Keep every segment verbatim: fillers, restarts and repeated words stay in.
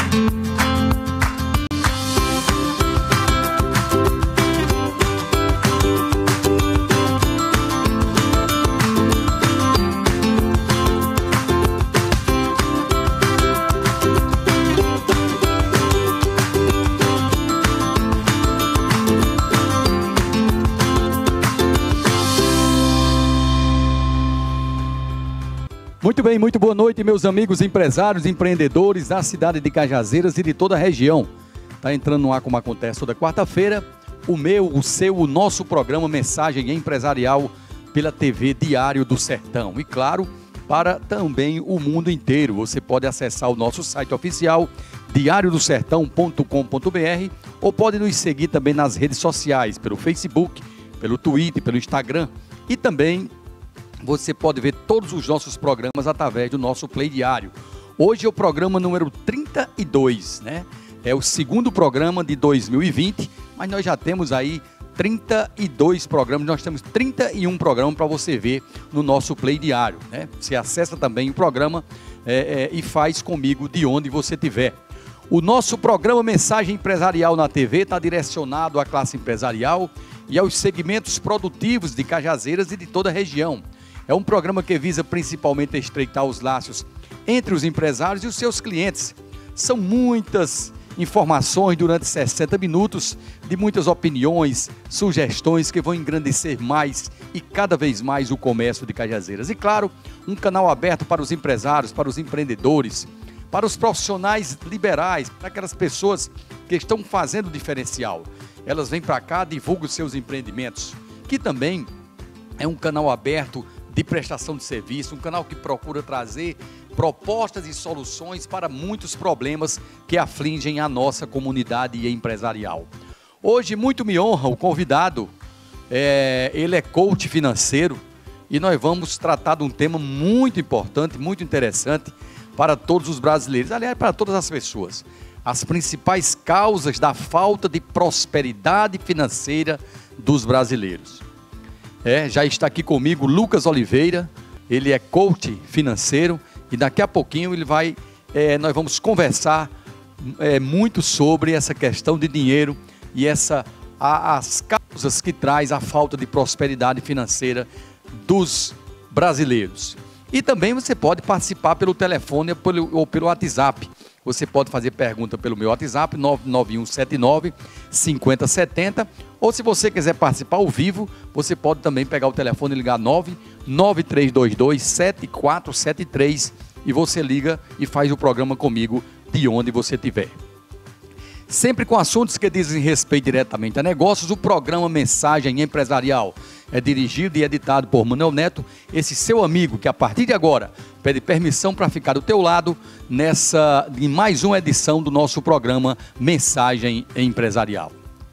Muito bem, muito boa noite, meus amigos empresários, empreendedores da cidade de Cajazeiras e de toda a região. Está entrando no ar, como acontece toda quarta-feira, o meu, o seu, o nosso programa Mensagem Empresarial pela T V Diário do Sertão. E claro, para também o mundo inteiro. Você pode acessar o nosso site oficial, diário do sertão ponto com ponto br, ou pode nos seguir também nas redes sociais, pelo Facebook, pelo Twitter, pelo Instagram, e também você pode ver todos os nossos programas através do nosso Play Diário. Hoje é o programa número trinta e dois, né? É o segundo programa de dois mil e vinte, mas nós já temos aí trinta e dois programas, nós temos trinta e um programas para você ver no nosso Play Diário, né? Você acessa também o programa é, é, e faz comigo de onde você estiver. O nosso programa Mensagem Empresarial na T V está direcionado à classe empresarial e aos segmentos produtivos de Cajazeiras e de toda a região. É um programa que visa principalmente estreitar os laços entre os empresários e os seus clientes. São muitas informações durante sessenta minutos, de muitas opiniões, sugestões que vão engrandecer mais e cada vez mais o comércio de Cajazeiras. E claro, um canal aberto para os empresários, para os empreendedores, para os profissionais liberais, para aquelas pessoas que estão fazendo diferencial. Elas vêm para cá, divulgam os seus empreendimentos, que também é um canal aberto de prestação de serviço, um canal que procura trazer propostas e soluções para muitos problemas que afligem a nossa comunidade empresarial. Hoje muito me honra o convidado, é, ele é coach financeiro e nós vamos tratar de um tema muito importante, muito interessante para todos os brasileiros, aliás, para todas as pessoas. As principais causas da falta de prosperidade financeira dos brasileiros. É, já está aqui comigo Lucas Oliveira, ele é coach financeiro e daqui a pouquinho ele vai, é, nós vamos conversar é, muito sobre essa questão de dinheiro e essa, a, as causas que traz a falta de prosperidade financeira dos brasileiros. E também você pode participar pelo telefone ou pelo, ou pelo WhatsApp. Você pode fazer pergunta pelo meu WhatsApp, nove nove um sete nove, cinco zero sete zero, ou se você quiser participar ao vivo, você pode também pegar o telefone e ligar nove nove três dois dois, sete quatro sete três e você liga e faz o programa comigo de onde você estiver. Sempre com assuntos que dizem respeito diretamente a negócios, o programa Mensagem Empresarial é dirigido e editado por Manuel Neto, esse seu amigo que a partir de agora pede permissão para ficar do teu lado nessa, em mais uma edição do nosso programa Mensagem Empresarial.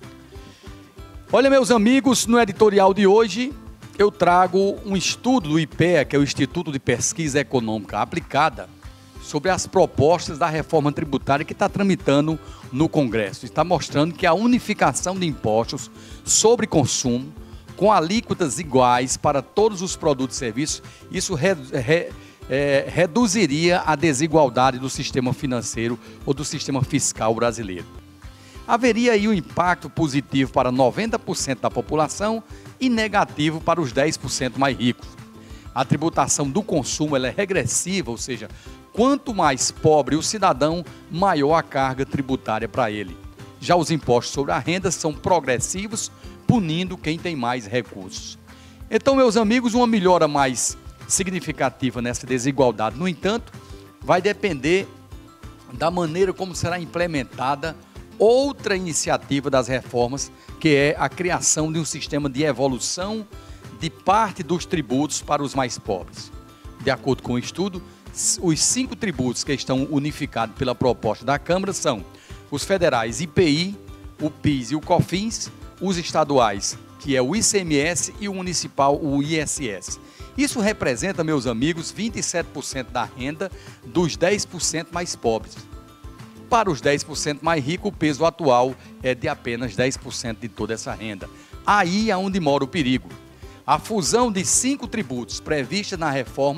Olha, meus amigos, no editorial de hoje eu trago um estudo do I P E A, que é o Instituto de Pesquisa Econômica Aplicada, sobre as propostas da reforma tributária que está tramitando no Congresso. Está mostrando que a unificação de impostos sobre consumo, com alíquotas iguais para todos os produtos e serviços, isso re, re, é, reduziria a desigualdade do sistema financeiro ou do sistema fiscal brasileiro. Haveria aí um impacto positivo para noventa por cento da população e negativo para os dez por cento mais ricos. A tributação do consumo ela é regressiva, ou seja, quanto mais pobre o cidadão, maior a carga tributária para ele. Já os impostos sobre a renda são progressivos, punindo quem tem mais recursos. Então, meus amigos, uma melhora mais significativa nessa desigualdade, no entanto, vai depender da maneira como será implementada outra iniciativa das reformas, que é a criação de um sistema de evolução de parte dos tributos para os mais pobres. De acordo com o estudo, os cinco tributos que estão unificados pela proposta da Câmara são os federais I P I, o PIS e o COFINS, os estaduais, que é o I C M S, e o municipal, o I S S. Isso representa, meus amigos, vinte e sete por cento da renda dos dez por cento mais pobres. Para os dez por cento mais ricos, o peso atual é de apenas dez por cento de toda essa renda. Aí é onde mora o perigo. A fusão de cinco tributos prevista na reforma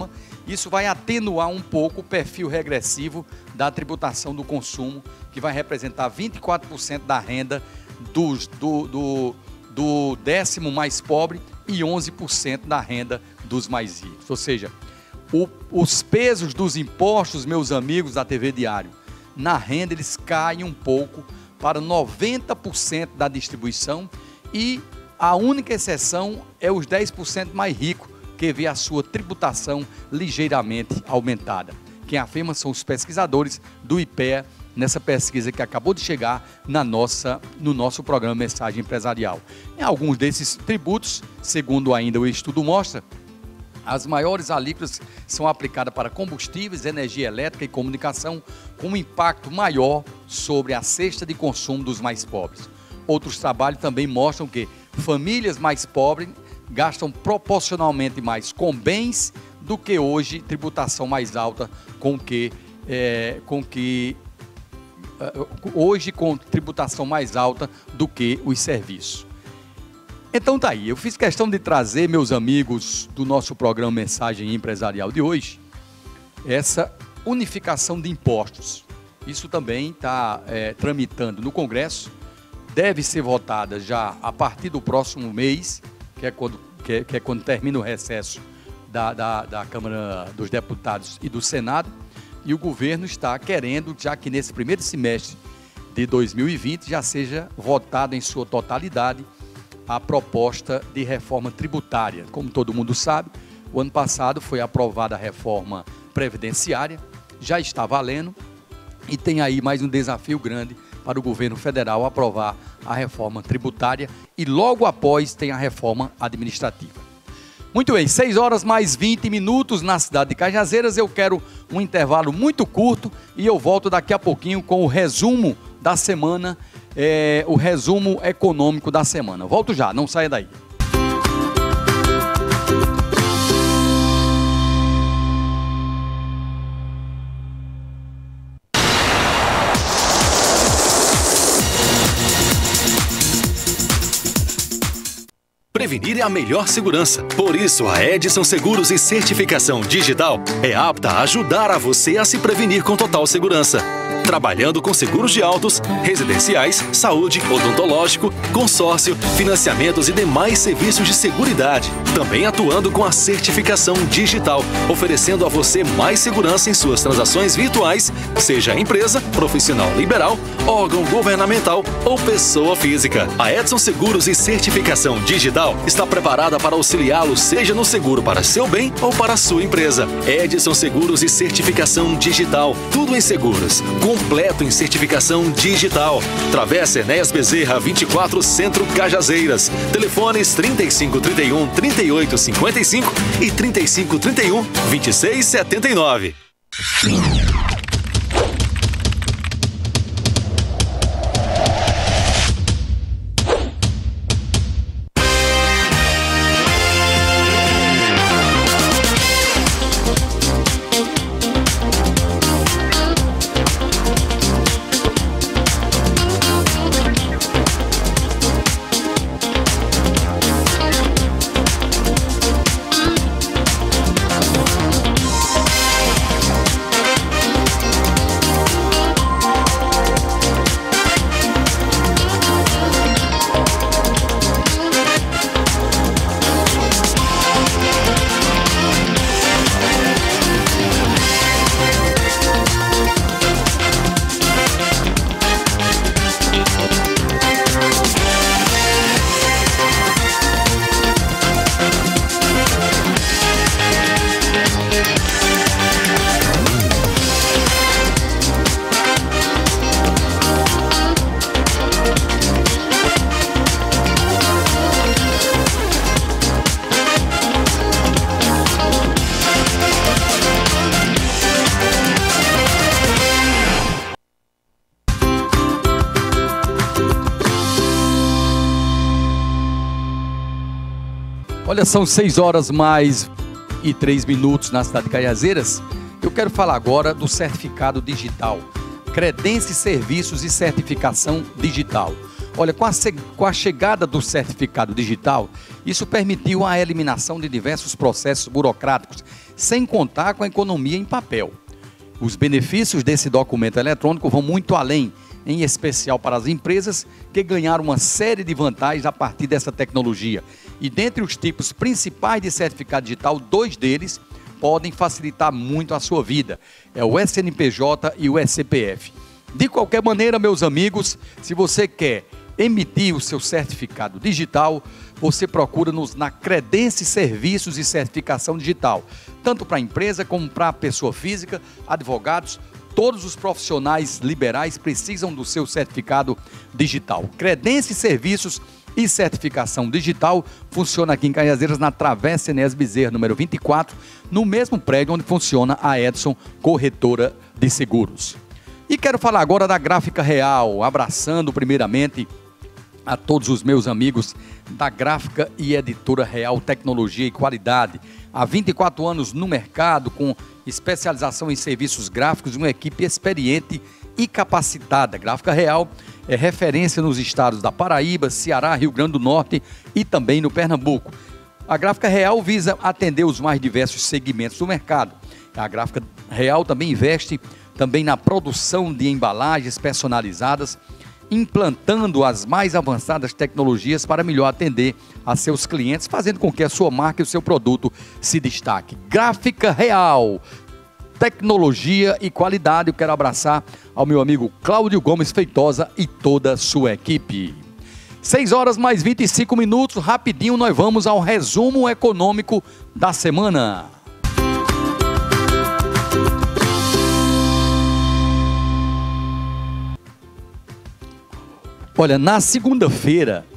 Isso vai atenuar um pouco o perfil regressivo da tributação do consumo, que vai representar vinte e quatro por cento da renda dos, do, do, do décimo mais pobre e onze por cento da renda dos mais ricos. Ou seja, o, os pesos dos impostos, meus amigos da T V Diário, na renda eles caem um pouco para noventa por cento da distribuição e a única exceção é os dez por cento mais ricos, que vê a sua tributação ligeiramente aumentada. Quem afirma são os pesquisadores do I P E A, nessa pesquisa que acabou de chegar na nossa, no nosso programa Mensagem Empresarial. Em alguns desses tributos, segundo ainda o estudo mostra, as maiores alíquotas são aplicadas para combustíveis, energia elétrica e comunicação, com um impacto maior sobre a cesta de consumo dos mais pobres. Outros trabalhos também mostram que famílias mais pobres gastam proporcionalmente mais com bens do que hoje tributação mais alta com que, é, com que hoje com tributação mais alta do que os serviços. Então tá aí, eu fiz questão de trazer, meus amigos do nosso programa Mensagem Empresarial de hoje, essa unificação de impostos. Isso também está é, tramitando no Congresso, deve ser votada já a partir do próximo mês, que é quando, que é, que é quando termina o recesso da, da, da Câmara dos Deputados e do Senado, e o governo está querendo, já que nesse primeiro semestre de dois mil e vinte já seja votada em sua totalidade a proposta de reforma tributária. Como todo mundo sabe, o ano passado foi aprovada a reforma previdenciária, já está valendo, e tem aí mais um desafio grande para o governo federal aprovar a reforma tributária e logo após tem a reforma administrativa. Muito bem, seis horas mais vinte minutos na cidade de Cajazeiras. Eu quero um intervalo muito curto e eu volto daqui a pouquinho com o resumo da semana, é, o resumo econômico da semana. Volto já, não saia daí. Prevenir é a melhor segurança. Por isso, a Edson Seguros e Certificação Digital é apta a ajudar a você a se prevenir com total segurança. Trabalhando com seguros de autos, residenciais, saúde, odontológico, consórcio, financiamentos e demais serviços de seguridade. Também atuando com a certificação digital, oferecendo a você mais segurança em suas transações virtuais, seja empresa, profissional liberal, órgão governamental ou pessoa física. A Edson Seguros e Certificação Digital está preparada para auxiliá-lo, seja no seguro para seu bem ou para a sua empresa. Edson Seguros e Certificação Digital, tudo em seguros, completo em certificação digital. Travessa Enéas Bezerra, vinte e quatro, Centro, Cajazeiras. Telefones trinta e cinco, trinta e um, trinta e oito, cinquenta e cinco e trinta e cinco, trinta e um, vinte e seis, setenta e nove. Olha, são seis horas mais e três minutos na cidade de Cajazeiras. Eu quero falar agora do certificado digital, Credência, Serviços e Certificação Digital. Olha, com a, com a chegada do certificado digital, isso permitiu a eliminação de diversos processos burocráticos, sem contar com a economia em papel. Os benefícios desse documento eletrônico vão muito além, em especial para as empresas que ganharam uma série de vantagens a partir dessa tecnologia. E dentre os tipos principais de certificado digital, dois deles podem facilitar muito a sua vida. É o S N P J e o S C P F. De qualquer maneira, meus amigos, se você quer emitir o seu certificado digital, você procura-nos na Credense Serviços e Certificação Digital, tanto para a empresa como para a pessoa física, advogados. Todos os profissionais liberais precisam do seu certificado digital. Credense Serviços e Certificação Digital funciona aqui em Cajazeiras, na Travessa Enéas Bezerra, número vinte e quatro, no mesmo prédio onde funciona a Edson Corretora de Seguros. E quero falar agora da Gráfica Real, abraçando primeiramente a todos os meus amigos da Gráfica e Editora Real Tecnologia e Qualidade. Há vinte e quatro anos no mercado, com especialização em serviços gráficos, uma equipe experiente e capacitada. Gráfica Real é referência nos estados da Paraíba, Ceará, Rio Grande do Norte e também no Pernambuco. A Gráfica Real visa atender os mais diversos segmentos do mercado. A Gráfica Real também investe também na produção de embalagens personalizadas, implantando as mais avançadas tecnologias para melhor atender a seus clientes, fazendo com que a sua marca e o seu produto se destaque. Gráfica Real, tecnologia e qualidade. Eu quero abraçar ao meu amigo Cláudio Gomes Feitosa e toda a sua equipe. seis horas mais vinte e cinco minutos, rapidinho nós vamos ao resumo econômico da semana. Olha, na segunda-feira,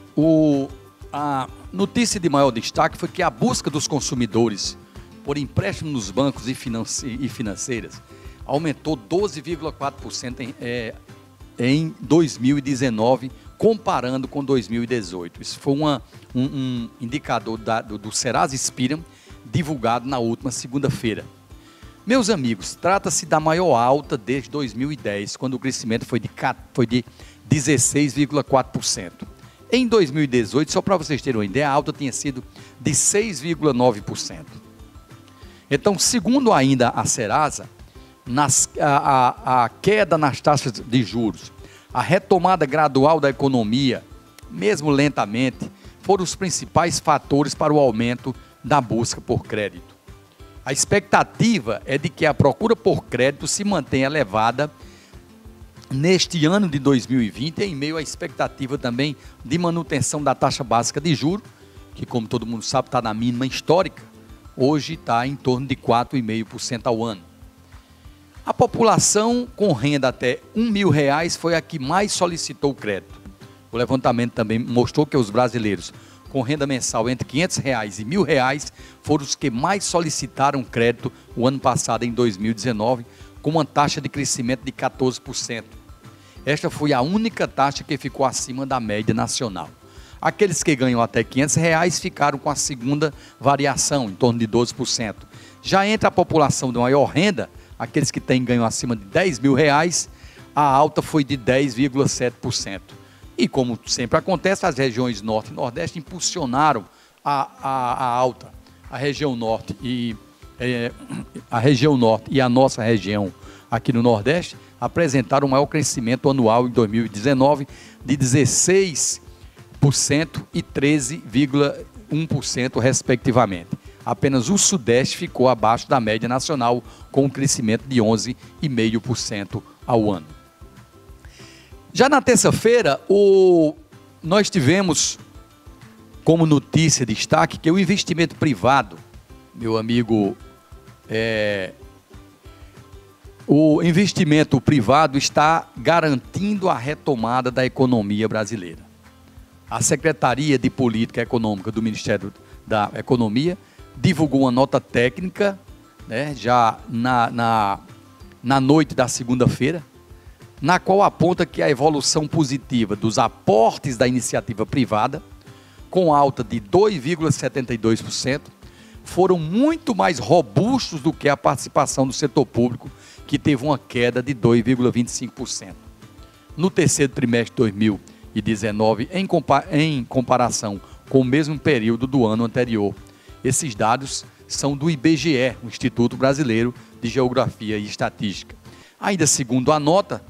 a notícia de maior destaque foi que a busca dos consumidores por empréstimo nos bancos e, finance, e financeiras aumentou doze vírgula quatro por cento em, é, em dois mil e dezenove, comparando com dois mil e dezoito. Isso foi uma, um, um indicador da, do, do Serasa Experian, divulgado na última segunda-feira. Meus amigos, trata-se da maior alta desde dois mil e dez, quando o crescimento foi de, foi de dezesseis vírgula quatro por cento. Em dois mil e dezoito, só para vocês terem uma ideia, a alta tinha sido de seis vírgula nove por cento. Então, segundo ainda a Serasa, nas, a, a, a queda nas taxas de juros, a retomada gradual da economia, mesmo lentamente, foram os principais fatores para o aumento da busca por crédito. A expectativa é de que a procura por crédito se mantenha elevada neste ano de dois mil e vinte, em meio à expectativa também de manutenção da taxa básica de juros, que, como todo mundo sabe, está na mínima histórica. Hoje está em torno de quatro vírgula cinco por cento ao ano. A população com renda até um mil reais foi a que mais solicitou crédito. O levantamento também mostrou que os brasileiros com renda mensal entre quinhentos reais e mil reais foram os que mais solicitaram crédito o ano passado, em dois mil e dezenove, com uma taxa de crescimento de quatorze por cento. Esta foi a única taxa que ficou acima da média nacional. Aqueles que ganham até quinhentos reais ficaram com a segunda variação, em torno de doze por cento. Já entre a população de maior renda, aqueles que têm ganho acima de dez mil reais, a alta foi de dez vírgula sete por cento. E como sempre acontece, as regiões Norte e Nordeste impulsionaram a, a, a alta. A região Norte e é, a região Norte e a nossa região aqui no Nordeste apresentaram o maior crescimento anual em dois mil e dezenove de dezesseis por cento e treze vírgula um por cento respectivamente. Apenas o Sudeste ficou abaixo da média nacional, com um crescimento de onze vírgula cinco por cento ao ano. Já na terça-feira, o... nós tivemos como notícia de destaque que o investimento privado, meu amigo, é... o investimento privado está garantindo a retomada da economia brasileira. A Secretaria de Política Econômica do Ministério da Economia divulgou uma nota técnica, né, já na, na, na noite da segunda-feira, na qual aponta que a evolução positiva dos aportes da iniciativa privada, com alta de dois vírgula setenta e dois por cento, foram muito mais robustos do que a participação do setor público, que teve uma queda de dois vírgula vinte e cinco por cento. No terceiro trimestre de dois mil e dezenove, em, compa em comparação com o mesmo período do ano anterior. Esses dados são do I B G E, o Instituto Brasileiro de Geografia e Estatística. Ainda segundo a nota,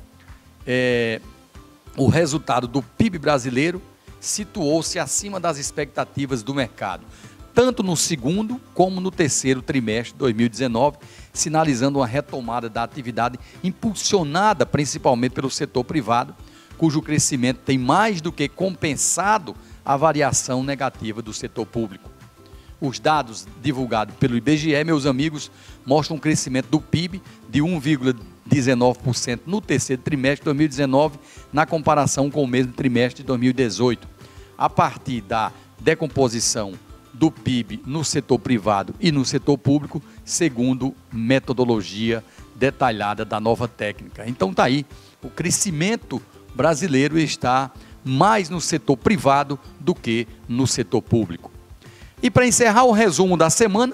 é, o resultado do P I B brasileiro situou-se acima das expectativas do mercado, tanto no segundo como no terceiro trimestre de dois mil e dezenove, sinalizando uma retomada da atividade impulsionada principalmente pelo setor privado, cujo crescimento tem mais do que compensado a variação negativa do setor público. Os dados divulgados pelo I B G E, meus amigos, mostram um crescimento do P I B de um vírgula dezenove por cento no terceiro trimestre de dois mil e dezenove, na comparação com o mesmo trimestre de dois mil e dezoito. A partir da decomposição do P I B no setor privado e no setor público, segundo metodologia detalhada da nova técnica. Então está aí, o crescimento brasileiro está mais no setor privado do que no setor público. E para encerrar o resumo da semana,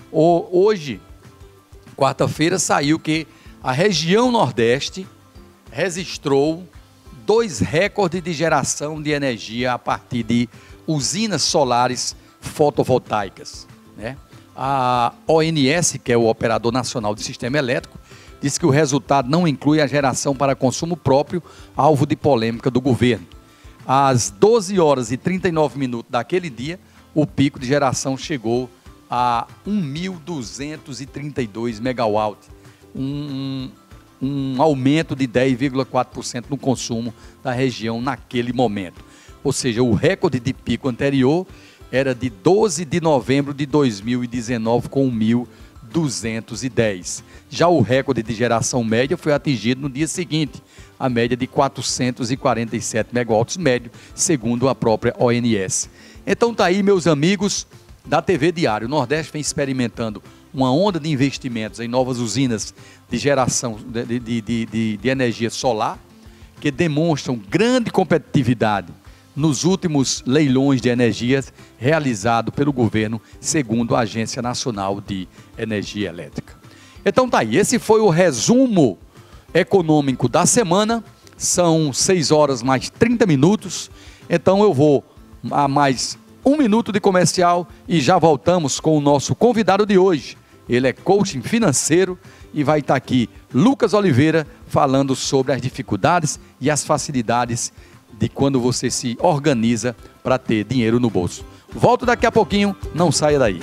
hoje, quarta-feira, saiu que a região Nordeste registrou dois recordes de geração de energia a partir de usinas solares fotovoltaicas, né? A O N S, que é o Operador Nacional do Sistema Elétrico, disse que o resultado não inclui a geração para consumo próprio, alvo de polêmica do governo. Às doze horas e trinta e nove minutos daquele dia, o pico de geração chegou a um mil duzentos e trinta e dois megawatts, um, um aumento de dez vírgula quatro por cento no consumo da região naquele momento. Ou seja, o recorde de pico anterior era de doze de novembro de dois mil e dezenove, com mil duzentos e dez. Já o recorde de geração média foi atingido no dia seguinte, a média de quatrocentos e quarenta e sete megawatts médio, segundo a própria O N S. Então tá aí, meus amigos da T V Diário. O Nordeste vem experimentando uma onda de investimentos em novas usinas de geração de, de, de, de, de energia solar, que demonstram grande competitividade nos últimos leilões de energias realizados pelo governo, segundo a Agência Nacional de Energia Elétrica. Então tá aí, esse foi o resumo econômico da semana. São seis horas mais trinta minutos, então eu vou a mais um minuto de comercial e já voltamos com o nosso convidado de hoje. Ele é coaching financeiro e vai estar aqui, Lucas Oliveira, falando sobre as dificuldades e as facilidades de quando você se organiza para ter dinheiro no bolso. Volto daqui a pouquinho, não saia daí.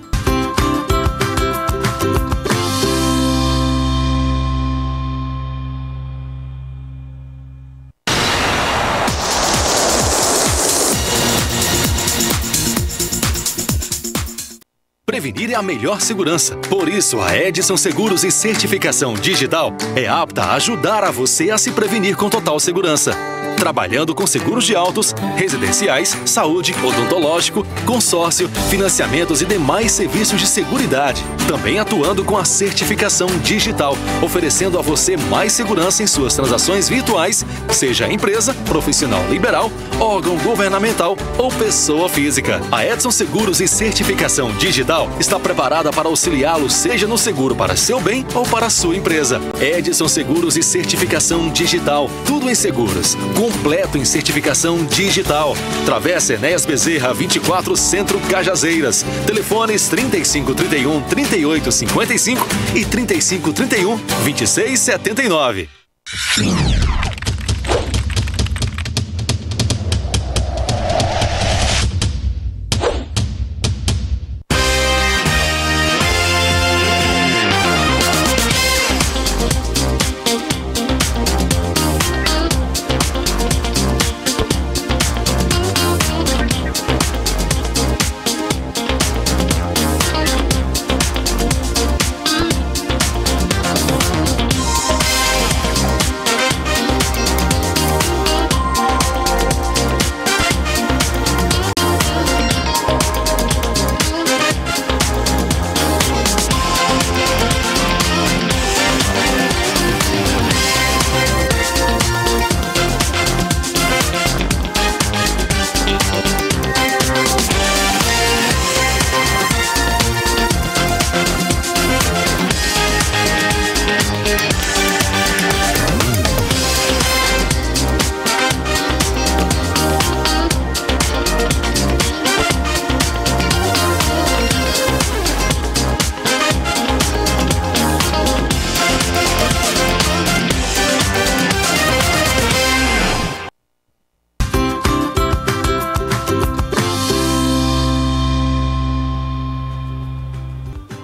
Prevenir é a melhor segurança. Por isso, a Edson Seguros e Certificação Digital é apta a ajudar a você a se prevenir com total segurança. Trabalhando com seguros de autos, residenciais, saúde, odontológico, consórcio, financiamentos e demais serviços de seguridade. Também atuando com a certificação digital, oferecendo a você mais segurança em suas transações virtuais, seja empresa, profissional liberal, órgão governamental ou pessoa física. A Edson Seguros e Certificação Digital está preparada para auxiliá-lo, seja no seguro para seu bem ou para sua empresa. Edson Seguros e Certificação Digital, tudo em seguros, completo em certificação digital. Travessa Enéas Bezerra, vinte e quatro, Centro Cajazeiras. Telefones trinta e cinco, trinta e um, trinta e oito, cinquenta e cinco e trinta e cinco, trinta e um, vinte e seis, setenta e nove.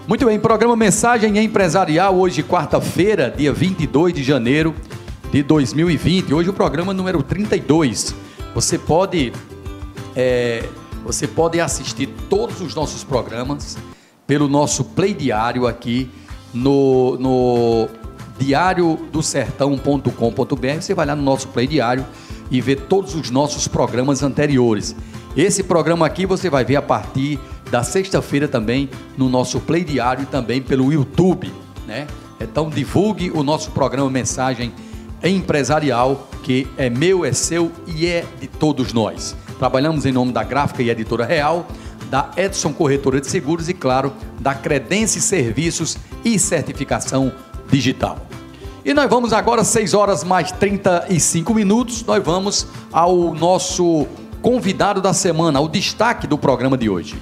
Muito bem, programa Mensagem Empresarial, hoje quarta-feira, dia vinte e dois de janeiro de dois mil e vinte. Hoje o programa número trinta e dois. Você pode, é, você pode assistir todos os nossos programas pelo nosso Play Diário aqui no, no diário do sertão ponto com ponto br. Você vai lá no nosso Play Diário e ver todos os nossos programas anteriores. Esse programa aqui você vai ver a partir da sexta-feira também no nosso Play Diário e também pelo YouTube, né? Então divulgue o nosso programa Mensagem Empresarial, que é meu, é seu e é de todos nós. Trabalhamos em nome da Gráfica e Editora Real, da Edson Corretora de Seguros e, claro, da Credense Serviços e Certificação Digital. E nós vamos agora, seis horas mais trinta e cinco minutos, nós vamos ao nosso convidado da semana, o destaque do programa de hoje.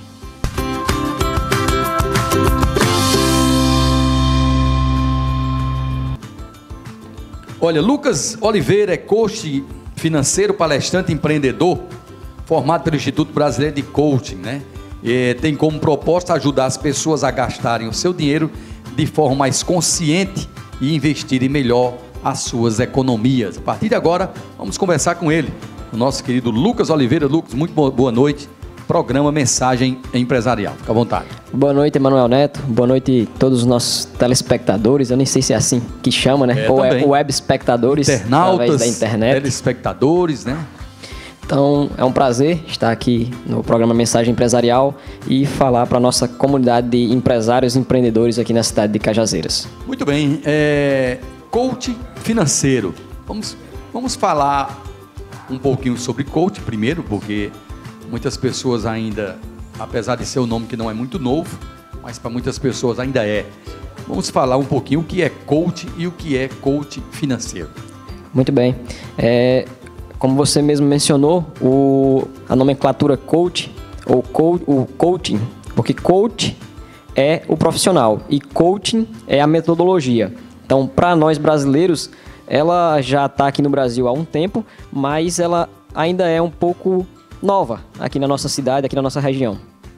Olha, Lucas Oliveira é coach financeiro, palestrante, empreendedor, formado pelo Instituto Brasileiro de Coaching, né? E tem como proposta ajudar as pessoas a gastarem o seu dinheiro de forma mais consciente e investirem melhor as suas economias. A partir de agora, vamos conversar com ele, o nosso querido Lucas Oliveira. Lucas, muito boa noite. Programa Mensagem Empresarial. Fica à vontade. Boa noite, Emanuel Neto. Boa noite a todos os nossos telespectadores. Eu nem sei se é assim que chama, né? É, Ou também. é web espectadores, internautas, da internet. Telespectadores, né? Então, é um prazer estar aqui no programa Mensagem Empresarial e falar para a nossa comunidade de empresários e empreendedores aqui na cidade de Cajazeiras. Muito bem. É, coach financeiro. Vamos, vamos falar um pouquinho sobre coach primeiro, porque muitas pessoas ainda, apesar de ser um nome que não é muito novo, mas para muitas pessoas ainda é. Vamos falar um pouquinho o que é coach e o que é coach financeiro. Muito bem. É, como você mesmo mencionou, o, a nomenclatura coach, ou co, o coaching, porque coach é o profissional e coaching é a metodologia. Então, para nós brasileiros, ela já está aqui no Brasil há um tempo, mas ela ainda é um pouco nova aqui na nossa cidade, aqui na nossa região.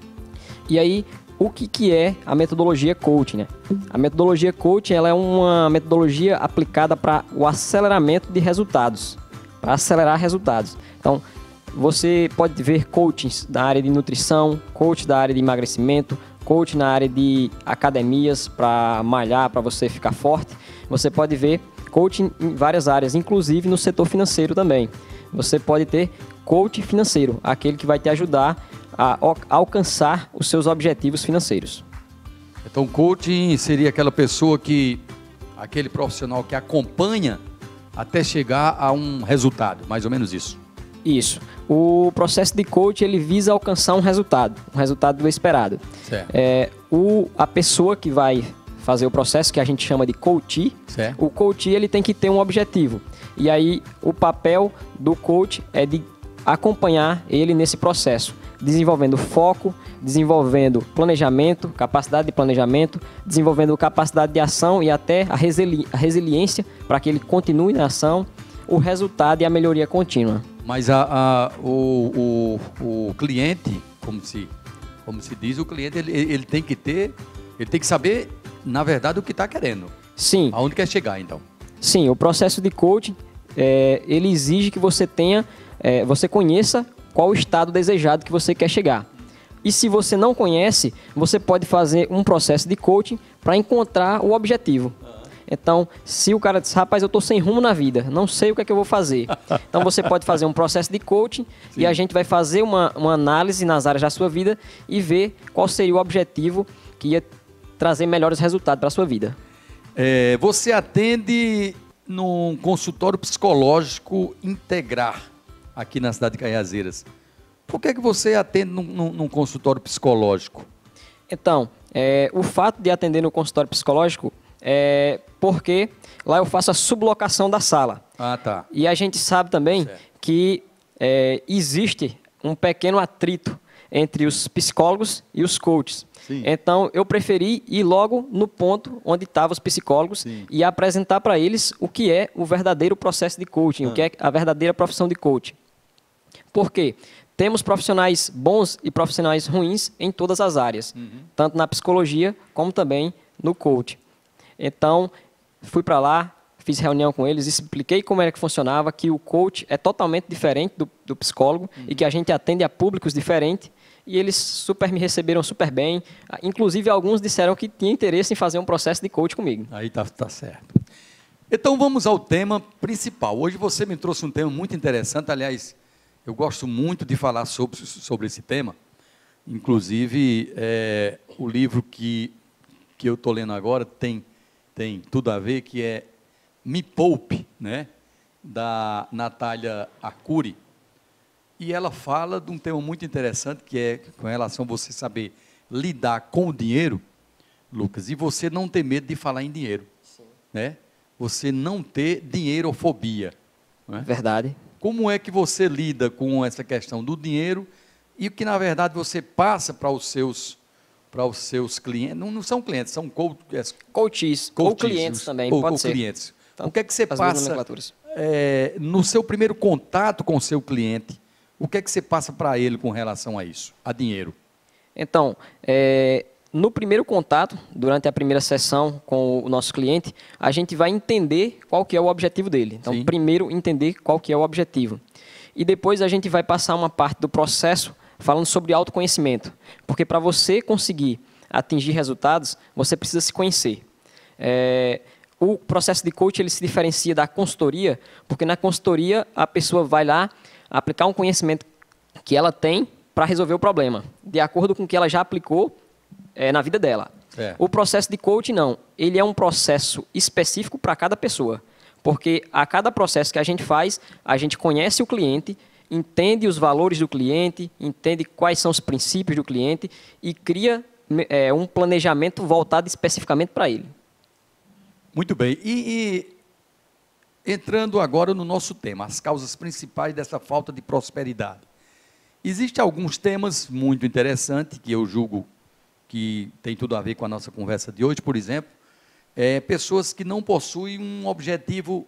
E aí, o que, que é a metodologia coaching, né? A metodologia coaching, ela é uma metodologia aplicada para o aceleramento de resultados, para acelerar resultados. Então, você pode ver coachings da área de nutrição, coach da área de emagrecimento, coach na área de academias para malhar, para você ficar forte. Você pode ver coaching em várias áreas, inclusive no setor financeiro também. Você pode ter coach financeiro, aquele que vai te ajudar a alcançar os seus objetivos financeiros. Então, coaching seria aquela pessoa que, aquele profissional que acompanha até chegar a um resultado, mais ou menos isso. Isso. O processo de coaching, ele visa alcançar um resultado, um resultado esperado. Certo. É, o, a pessoa que vai fazer o processo, que a gente chama de coach, certo. O coach, ele tem que ter um objetivo. E aí, o papel do coach é de acompanhar ele nesse processo, desenvolvendo foco, desenvolvendo planejamento, capacidade de planejamento, desenvolvendo capacidade de ação e até a, resili- a resiliência para que ele continue na ação, o resultado e a melhoria contínua. Mas a, a, o, o, o cliente, como se, como se diz, o cliente ele, ele tem que ter, ele tem que saber, na verdade, o que está querendo. Sim. Aonde quer chegar, então. Sim, o processo de coaching, é, ele exige que você tenha, é, você conheça qual o estado desejado que você quer chegar. E se você não conhece, você pode fazer um processo de coaching para encontrar o objetivo. Então, se o cara diz, rapaz, eu estou sem rumo na vida, não sei o que é que eu vou fazer. Então, você pode fazer um processo de coaching. Sim. E a gente vai fazer uma, uma análise nas áreas da sua vida e ver qual seria o objetivo que ia trazer melhores resultados para a sua vida. É, você atende num consultório psicológico Integrar, aqui na cidade de Cajazeiras. Por que é que você atende num, num, num consultório psicológico? Então, é, o fato de atender no consultório psicológico é porque lá eu faço a sublocação da sala. Ah, tá. E a gente sabe também certo. que é, existe um pequeno atrito entre os psicólogos e os coaches. Sim. Então, eu preferi ir logo no ponto onde estavam os psicólogos. Sim. E apresentar para eles o que é o verdadeiro processo de coaching, ah. o que é a verdadeira profissão de coaching. Por quê? temos profissionais bons e profissionais ruins em todas as áreas, uhum. tanto na psicologia como também no coach. Então, fui para lá, fiz reunião com eles, expliquei como era que funcionava, que o coach é totalmente diferente do, do psicólogo uhum. e que a gente atende a públicos diferentes. E eles super me receberam super bem. Inclusive, alguns disseram que tinham interesse em fazer um processo de coach comigo. Aí tá, tá certo. Então, vamos ao tema principal. Hoje você me trouxe um tema muito interessante. Aliás, eu gosto muito de falar sobre, sobre esse tema. Inclusive, é, o livro que, que eu estou lendo agora tem, tem tudo a ver, que é Me Poupe, né? Da Natália Arcuri. E ela fala de um tema muito interessante, que é com relação a você saber lidar com o dinheiro, Lucas, e você não ter medo de falar em dinheiro. Sim. Né? Você não ter dinheirofobia. Né? Verdade. Como é que você lida com essa questão do dinheiro e o que, na verdade, você passa para os seus, para os seus clientes? Não, não são clientes, são co coaches, coaches, ou clientes também, ou, pode ou ser. clientes. Então, o que é que você as passa é, no seu primeiro contato com o seu cliente? O que é que você passa para ele com relação a isso, a dinheiro? Então, é, no primeiro contato, durante a primeira sessão com o nosso cliente, a gente vai entender qual que é o objetivo dele. Então, Sim. primeiro entender qual que é o objetivo. E depois a gente vai passar uma parte do processo falando sobre autoconhecimento. Porque para você conseguir atingir resultados, você precisa se conhecer. É, o processo de coaching ele se diferencia da consultoria, porque na consultoria a pessoa vai lá aplicar um conhecimento que ela tem para resolver o problema, de acordo com o que ela já aplicou é, na vida dela. É. O processo de coaching, não. Ele é um processo específico para cada pessoa, porque a cada processo que a gente faz, a gente conhece o cliente, entende os valores do cliente, entende quais são os princípios do cliente e cria é, um planejamento voltado especificamente para ele. Muito bem. E... e... Entrando agora no nosso tema, as causas principais dessa falta de prosperidade. Existem alguns temas muito interessantes, que eu julgo que tem tudo a ver com a nossa conversa de hoje, por exemplo, é, pessoas que não possuem um objetivo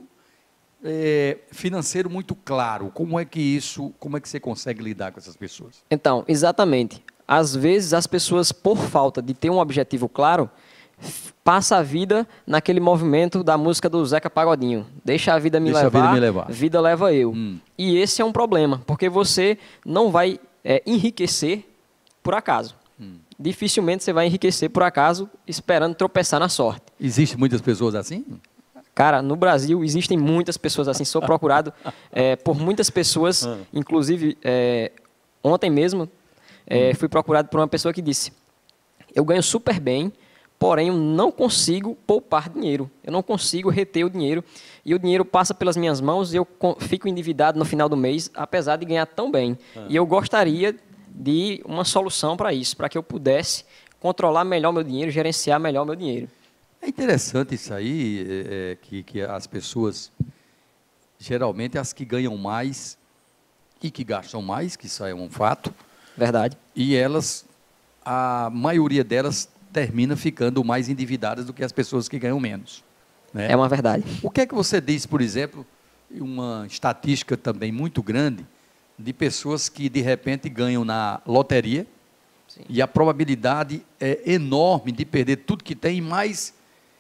é, financeiro muito claro. Como é que isso, como é que você consegue lidar com essas pessoas? Então, exatamente. Às vezes as pessoas, por falta de ter um objetivo claro, passa a vida naquele movimento da música do Zeca Pagodinho. Deixa a vida me, Deixa levar, a vida me levar, vida leva eu. Hum. E esse é um problema, porque você não vai é, enriquecer por acaso. Hum. Dificilmente você vai enriquecer por acaso, esperando tropeçar na sorte. Existem muitas pessoas assim? Cara, no Brasil existem muitas pessoas assim. Sou procurado é, por muitas pessoas, hum. inclusive é, ontem mesmo é, hum. fui procurado por uma pessoa que disse: eu ganho super bem, porém, eu não consigo poupar dinheiro. Eu não consigo reter o dinheiro. E o dinheiro passa pelas minhas mãos e eu fico endividado no final do mês, apesar de ganhar tão bem. Ah. E eu gostaria de uma solução para isso, para que eu pudesse controlar melhor meu dinheiro, gerenciar melhor meu dinheiro. É interessante isso aí, é, que, que as pessoas, geralmente, as que ganham mais e que gastam mais, que isso é um fato. Verdade. E elas, a maioria delas, termina ficando mais endividadas do que as pessoas que ganham menos. Né? É uma verdade. O que é que você diz, por exemplo, uma estatística também muito grande de pessoas que, de repente, ganham na loteria. Sim. E a probabilidade é enorme de perder tudo que tem, mais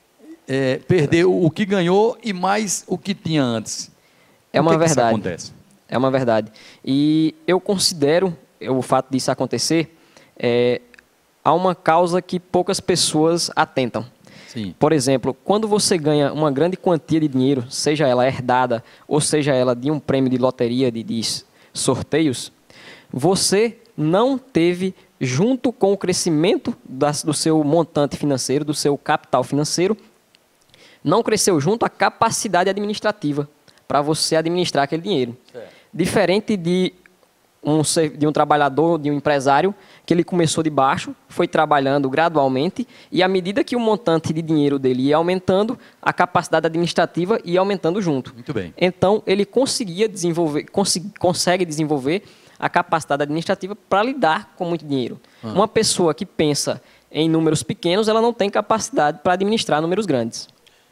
é, perder o que ganhou e mais o que tinha antes. É uma que verdade. Que isso acontece? É uma verdade. E eu considero o fato disso acontecer... É, há uma causa que poucas pessoas atentam. Sim. Por exemplo, quando você ganha uma grande quantia de dinheiro, seja ela herdada ou seja ela de um prêmio de loteria, de, de sorteios, você não teve, junto com o crescimento das, do seu montante financeiro, do seu capital financeiro, não cresceu junto a capacidade administrativa para você administrar aquele dinheiro. Certo. Diferente de um, de um trabalhador, de um empresário, que ele começou de baixo, foi trabalhando gradualmente, e à medida que o montante de dinheiro dele ia aumentando, a capacidade administrativa ia aumentando junto. Muito bem. Então, ele conseguia desenvolver, cons consegue desenvolver a capacidade administrativa para lidar com muito dinheiro. Ah. Uma pessoa que pensa em números pequenos, ela não tem capacidade para administrar números grandes.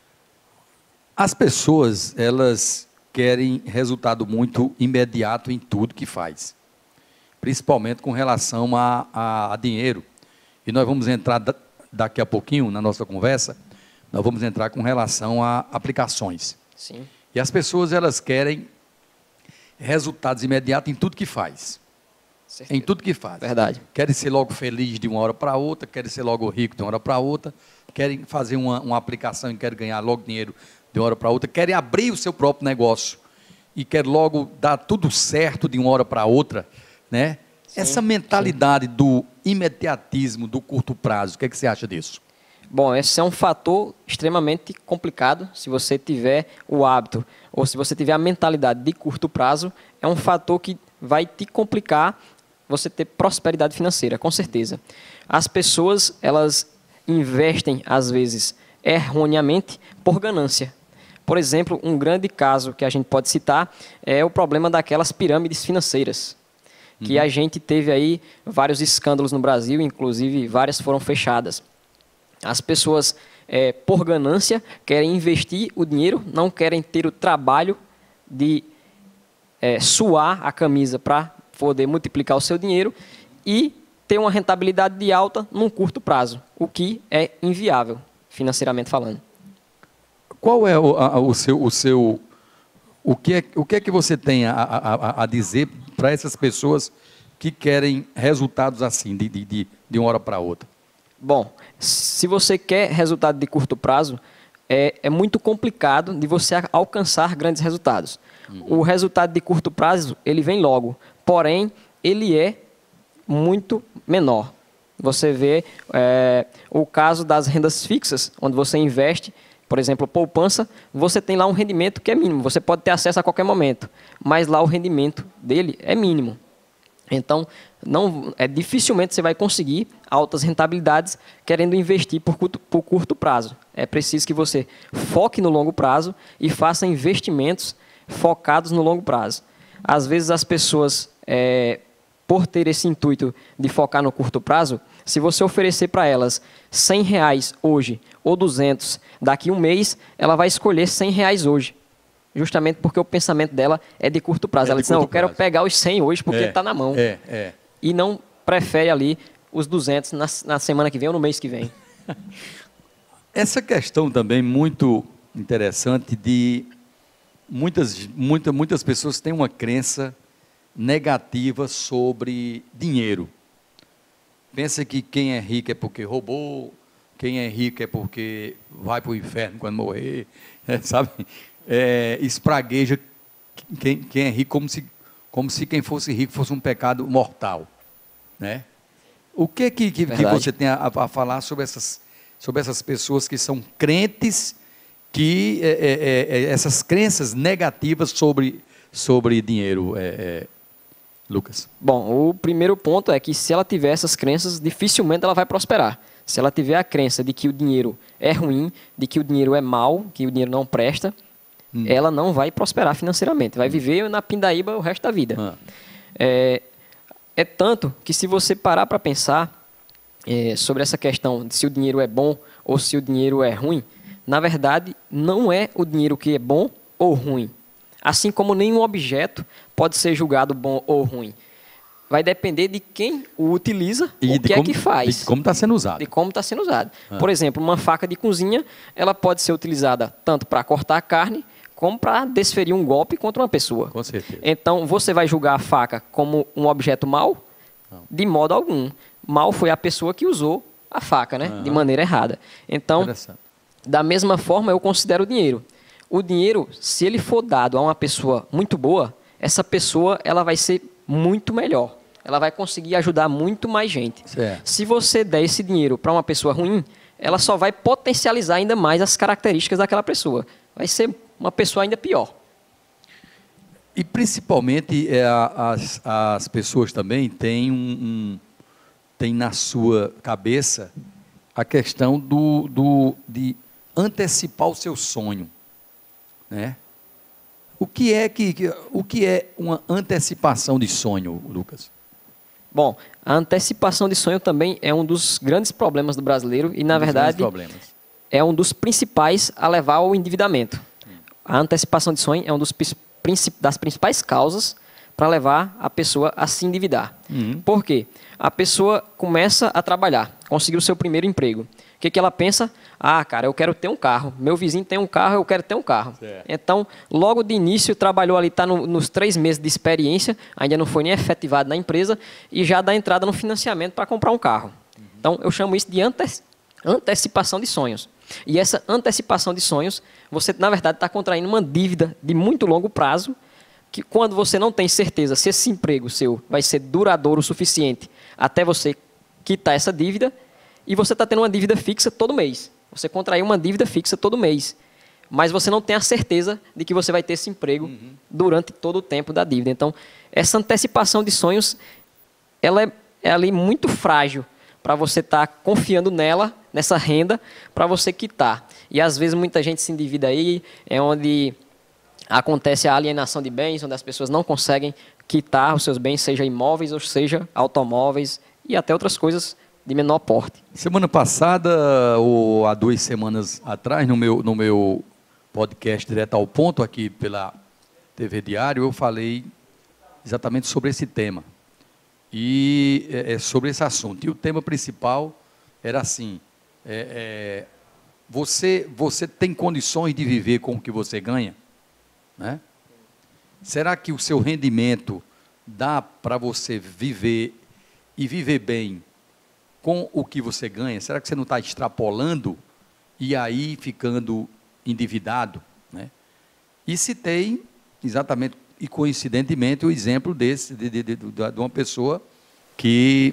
As pessoas, elas querem resultado muito imediato em tudo que faz. principalmente com relação a, a, a dinheiro. E nós vamos entrar da, daqui a pouquinho na nossa conversa, nós vamos entrar com relação a aplicações. Sim. E as pessoas, elas querem resultados imediatos em tudo que faz. Certeza. Em tudo que faz. Verdade. Querem ser logo feliz de uma hora para outra, querem ser logo rico de uma hora para outra, querem fazer uma, uma aplicação e querem ganhar logo dinheiro de uma hora para outra, querem abrir o seu próprio negócio e querem logo dar tudo certo de uma hora para outra, né? Sim, essa mentalidade sim. do imediatismo, do curto prazo, o que é que você acha disso? Bom, esse é um fator extremamente complicado. Se você tiver o hábito ou se você tiver a mentalidade de curto prazo, é um fator que vai te complicar você ter prosperidade financeira, com certeza. As pessoas, elas investem, às vezes, erroneamente por ganância. Por exemplo, um grande caso que a gente pode citar é o problema daquelas pirâmides financeiras, que uhum. a gente teve aí vários escândalos no Brasil, inclusive várias foram fechadas. As pessoas, é, por ganância, querem investir o dinheiro, não querem ter o trabalho de é, suar a camisa para poder multiplicar o seu dinheiro e ter uma rentabilidade de alta num curto prazo, o que é inviável, financeiramente falando. Qual é o, a, o seu... O seu o que é, o que é que você tem a, a, a dizer para essas pessoas que querem resultados assim, de, de, de uma hora para outra? Bom, se você quer resultado de curto prazo, é, é muito complicado de você alcançar grandes resultados. Uhum. O resultado de curto prazo, ele vem logo, porém, ele é muito menor. Você vê é, o caso das rendas fixas, onde você investe, por exemplo, poupança, você tem lá um rendimento que é mínimo, você pode ter acesso a qualquer momento, mas lá o rendimento dele é mínimo. Então, não, é, dificilmente você vai conseguir altas rentabilidades querendo investir por curto, por curto prazo. É preciso que você foque no longo prazo e faça investimentos focados no longo prazo. Às vezes as pessoas, é, por ter esse intuito de focar no curto prazo, se você oferecer para elas cem reais hoje ou duzentos, daqui a um mês, ela vai escolher cem reais hoje. Justamente porque o pensamento dela é de curto prazo. É ela diz, não, eu quero prazo. pegar os cem hoje porque está é, na mão. É, é. E não prefere ali os duzentos na, na semana que vem ou no mês que vem. Essa questão também muito interessante de muitas, muita, muitas pessoas têm uma crença negativa sobre dinheiro. Pensa que quem é rico é porque roubou, quem é rico é porque vai para o inferno quando morrer, é, sabe? É, espragueja quem, quem é rico como se, como se quem fosse rico fosse um pecado mortal, né? O que que, que, que você tem a, a falar sobre essas, sobre essas pessoas que são crentes, que é, é, é, essas crenças negativas sobre, sobre dinheiro, é, é, Lucas? Bom, o primeiro ponto é que se ela tiver essas crenças, dificilmente ela vai prosperar. Se ela tiver a crença de que o dinheiro é ruim, de que o dinheiro é mau, que o dinheiro não presta, hum. ela não vai prosperar financeiramente. Vai viver na pindaíba o resto da vida. Ah. É, é tanto que se você parar para pensar é, sobre essa questão de se o dinheiro é bom ou se o dinheiro é ruim, na verdade, não é o dinheiro que é bom ou ruim. Assim como nenhum objeto pode ser julgado bom ou ruim. Vai depender de quem o utiliza e o que como, é que faz. De como está sendo usado. De como está sendo usado. Ah. Por exemplo, uma faca de cozinha, ela pode ser utilizada tanto para cortar a carne, como para desferir um golpe contra uma pessoa. Com certeza. Então, você vai julgar a faca como um objeto mau? Não. De modo algum. Mal foi a pessoa que usou a faca, né? Ah. De maneira errada. Então, da mesma forma, eu considero o dinheiro. O dinheiro, se ele for dado a uma pessoa muito boa, essa pessoa ela vai ser muito melhor. Ela vai conseguir ajudar muito mais gente. Certo. Se você der esse dinheiro para uma pessoa ruim, ela só vai potencializar ainda mais as características daquela pessoa. Vai ser uma pessoa ainda pior. E principalmente é, as, as pessoas também têm, um, um, têm na sua cabeça a questão do, do, de antecipar o seu sonho, né? O que é que, o que é uma antecipação de sonho, Lucas? Bom, a antecipação de sonho também é um dos grandes problemas do brasileiro e, na um verdade, é um dos principais a levar ao endividamento. Hum. A antecipação de sonho é um dos das principais causas para levar a pessoa a se endividar. Uhum. Por quê? A pessoa começa a trabalhar, conseguiu o seu primeiro emprego. O que, que ela pensa? Ah, cara, eu quero ter um carro. Meu vizinho tem um carro, eu quero ter um carro. Certo. Então, logo de início, trabalhou ali, está no, nos três meses de experiência, ainda não foi nem efetivado na empresa, e já dá entrada no financiamento para comprar um carro. Uhum. Então, eu chamo isso de ante antecipação de sonhos. E essa antecipação de sonhos, você, na verdade, está contraindo uma dívida de muito longo prazo, que quando você não tem certeza se esse emprego seu vai ser duradouro o suficiente até você quitar essa dívida, e você está tendo uma dívida fixa todo mês. Você contraiu uma dívida fixa todo mês, mas você não tem a certeza de que você vai ter esse emprego uhum. durante todo o tempo da dívida. Então, essa antecipação de sonhos, ela é, é ali muito frágil para você estar tá confiando nela, nessa renda, para você quitar. E às vezes muita gente se endivida aí, é onde acontece a alienação de bens, onde as pessoas não conseguem quitar os seus bens, seja imóveis ou seja automóveis e até outras coisas de menor porte. Semana passada, ou há duas semanas atrás, no meu, no meu podcast Direto ao Ponto, aqui pela T V Diário, eu falei exatamente sobre esse tema. E é, sobre esse assunto. E o tema principal era assim, é, é, você, você tem condições de viver com o que você ganha? Né? Será que o seu rendimento dá para você viver e viver bem com o que você ganha? Será que você não está extrapolando e aí ficando endividado? Né? E citei exatamente e coincidentemente o exemplo desse, de, de, de, de uma pessoa que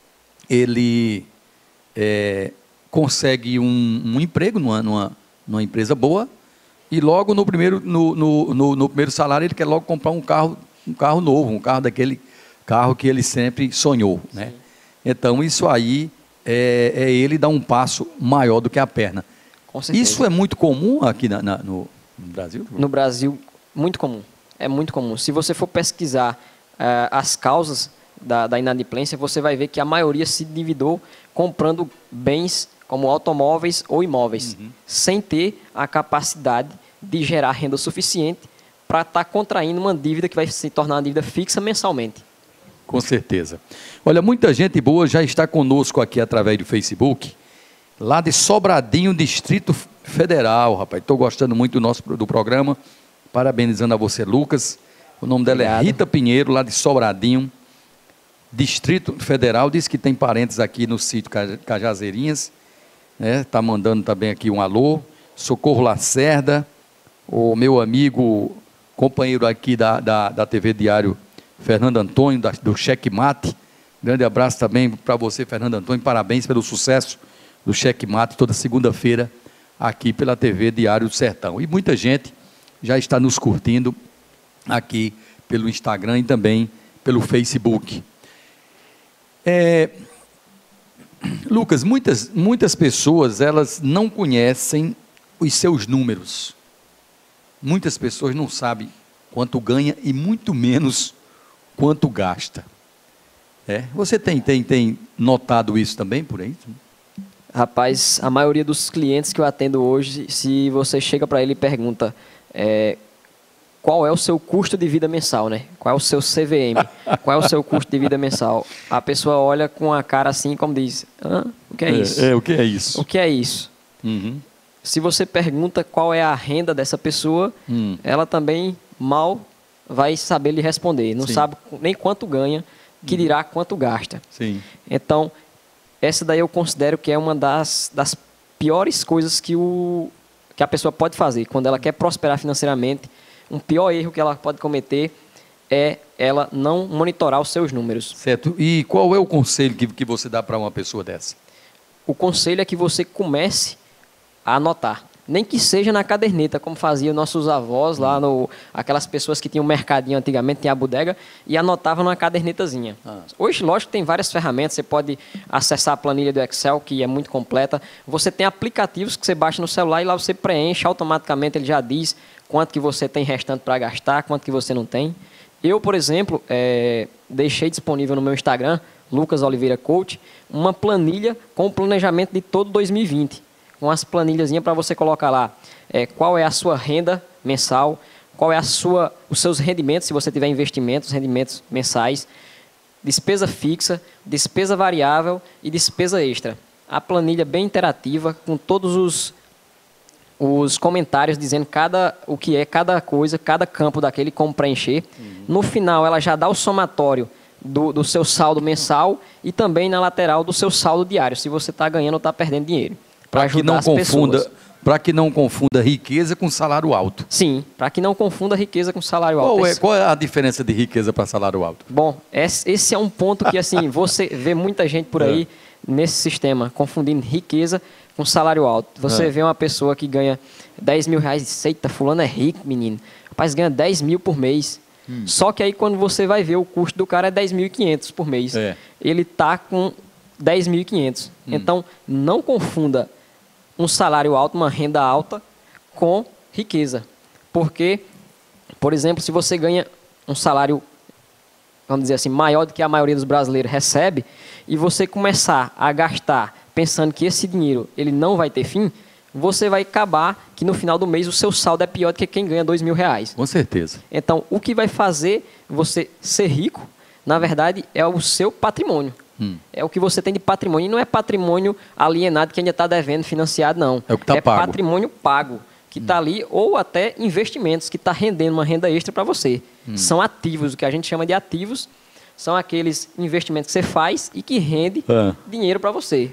ele é, consegue um, um emprego numa, numa, numa empresa boa e logo no primeiro, no, no, no, no primeiro salário ele quer logo comprar um carro, um carro novo, um carro daquele carro que ele sempre sonhou. Né? Então isso aí é, é ele dar um passo maior do que a perna. Isso é muito comum aqui na, na, no, no Brasil? No Brasil, muito comum. É muito comum. Se você for pesquisar uh, as causas da, da inadimplência, você vai ver que a maioria se endividou comprando bens como automóveis ou imóveis, uhum. sem ter a capacidade de gerar renda suficiente para estar tá contraindo uma dívida que vai se tornar uma dívida fixa mensalmente. Com certeza. Olha, muita gente boa já está conosco aqui através do Facebook, lá de Sobradinho, Distrito Federal, rapaz. Estou gostando muito do nosso do programa. Parabenizando a você, Lucas. O nome dela Obrigado. É Rita Pinheiro, lá de Sobradinho, Distrito Federal. Diz que tem parentes aqui no sítio Cajazeirinhas. Está né? mandando também aqui um alô. Socorro Lacerda, o meu amigo, companheiro aqui da, da, da T V Diário, Fernando Antônio, da, do Checkmate. Grande abraço também para você, Fernando Antônio. Parabéns pelo sucesso do Checkmate, toda segunda-feira, aqui pela T V Diário do Sertão. E muita gente já está nos curtindo aqui pelo Instagram e também pelo Facebook. É, Lucas, muitas, muitas pessoas, elas não conhecem os seus números. Muitas pessoas não sabem quanto ganha e muito menos quanto gasta. É, você tem, tem, tem notado isso também por aí? Rapaz, a maioria dos clientes que eu atendo hoje, se você chega para ele e pergunta é, qual é o seu custo de vida mensal, né? Qual é o seu C V M? Qual é o seu custo de vida mensal? A pessoa olha com a cara assim, como diz, hã? O que é, é isso? É, o que é isso? O que é isso? Uhum. Se você pergunta qual é a renda dessa pessoa, hum. ela também mal vai saber lhe responder. Não Sim. sabe nem quanto ganha, que dirá quanto gasta. Sim. Então, essa daí eu considero que é uma das, das piores coisas que, o, que a pessoa pode fazer. Quando ela quer prosperar financeiramente, um pior erro que ela pode cometer é ela não monitorar os seus números. Certo. E qual é o conselho que, que você dá para uma pessoa dessa? O conselho é que você comece a anotar. Nem que seja na caderneta, como faziam nossos avós lá, no, aquelas pessoas que tinham um mercadinho antigamente, tinha a bodega, e anotavam numa cadernetazinha. Ah. Hoje, lógico, tem várias ferramentas, você pode acessar a planilha do Excel, que é muito completa. Você tem aplicativos que você baixa no celular e lá você preenche, automaticamente ele já diz quanto que você tem restante para gastar, quanto que você não tem. Eu, por exemplo, é, deixei disponível no meu Instagram, Lucas Oliveira Coach, uma planilha com o planejamento de todo dois mil e vinte. Com as planilhazinhas para você colocar lá é, qual é a sua renda mensal, qual é a sua, os seus rendimentos, se você tiver investimentos, rendimentos mensais, despesa fixa, despesa variável e despesa extra. A planilha bem interativa, com todos os, os comentários dizendo cada, o que é cada coisa, cada campo daquele, como preencher. Uhum. No final, ela já dá o somatório do, do seu saldo mensal e também na lateral do seu saldo diário, se você está ganhando ou está perdendo dinheiro. Para ajudar que não as confunda, pessoas. Para que não confunda riqueza com salário alto. Sim, para que não confunda riqueza com salário alto. Qual é, qual é a diferença de riqueza para salário alto? Bom, esse é um ponto que assim você vê muita gente por aí é. nesse sistema, confundindo riqueza com salário alto. Você é. vê uma pessoa que ganha dez mil reais e diz, eita, fulano é rico, menino. Rapaz, ganha dez mil por mês. Hum. Só que aí quando você vai ver, o custo do cara é dez mil e quinhentos por mês. É. Ele está com dez mil e quinhentos. Hum. Então, não confunda um salário alto, uma renda alta, com riqueza. Porque, por exemplo, se você ganha um salário, vamos dizer assim, maior do que a maioria dos brasileiros recebe, e você começar a gastar pensando que esse dinheiro ele não vai ter fim, você vai acabar que no final do mês o seu saldo é pior do que quem ganha dois mil reais. Com certeza. Então, o que vai fazer você ser rico, na verdade, é o seu patrimônio. Hum. É o que você tem de patrimônio. E não é patrimônio alienado que ainda está devendo, financiado, não. É o que está é pago. Patrimônio pago, que está hum. ali, ou até investimentos, que está rendendo uma renda extra para você. Hum. São ativos, o que a gente chama de ativos, são aqueles investimentos que você faz e que rende ah. dinheiro para você.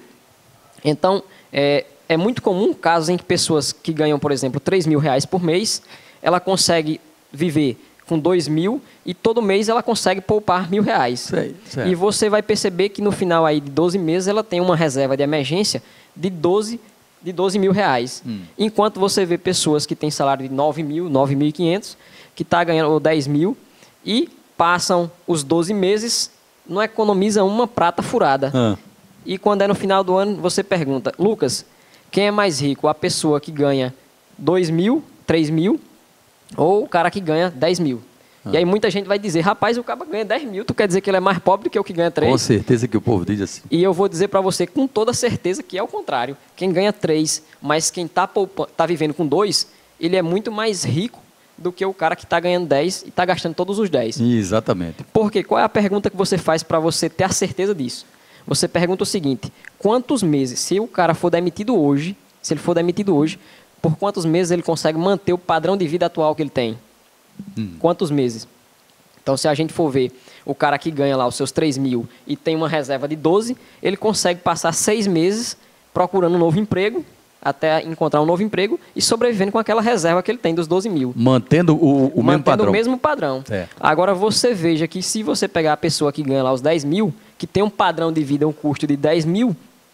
Então, é, é muito comum casos em que pessoas que ganham, por exemplo, três mil reais por mês, ela consegue viver com dois mil e todo mês ela consegue poupar mil reais. Sei, e você vai perceber que no final aí de doze meses ela tem uma reserva de emergência de doze mil reais. Hum. Enquanto você vê pessoas que têm salário de nove mil, nove mil e quinhentos, que está ganhando dez mil e passam os doze meses, não economiza uma prata furada. Ah. E quando é no final do ano, você pergunta, Lucas, quem é mais rico? A pessoa que ganha dois mil, três mil, ou o cara que ganha dez mil. Ah. E aí muita gente vai dizer, rapaz, o cara ganha dez mil, tu quer dizer que ele é mais pobre do que o que ganha três? Com certeza que o povo diz assim. E eu vou dizer para você com toda certeza que é o contrário. Quem ganha três, mas quem está tá vivendo com dois, ele é muito mais rico do que o cara que está ganhando dez e está gastando todos os dez. Exatamente. Porque qual é a pergunta que você faz para você ter a certeza disso? Você pergunta o seguinte, quantos meses, se o cara for demitido hoje, se ele for demitido hoje, por quantos meses ele consegue manter o padrão de vida atual que ele tem? Hum. Quantos meses? Então, se a gente for ver o cara que ganha lá os seus três mil e tem uma reserva de doze, ele consegue passar seis meses procurando um novo emprego, até encontrar um novo emprego e sobrevivendo com aquela reserva que ele tem dos doze mil. Mantendo o, o Mantendo mesmo padrão. o mesmo padrão. É. Agora, você veja que se você pegar a pessoa que ganha lá os dez mil, que tem um padrão de vida, um custo de dez mil,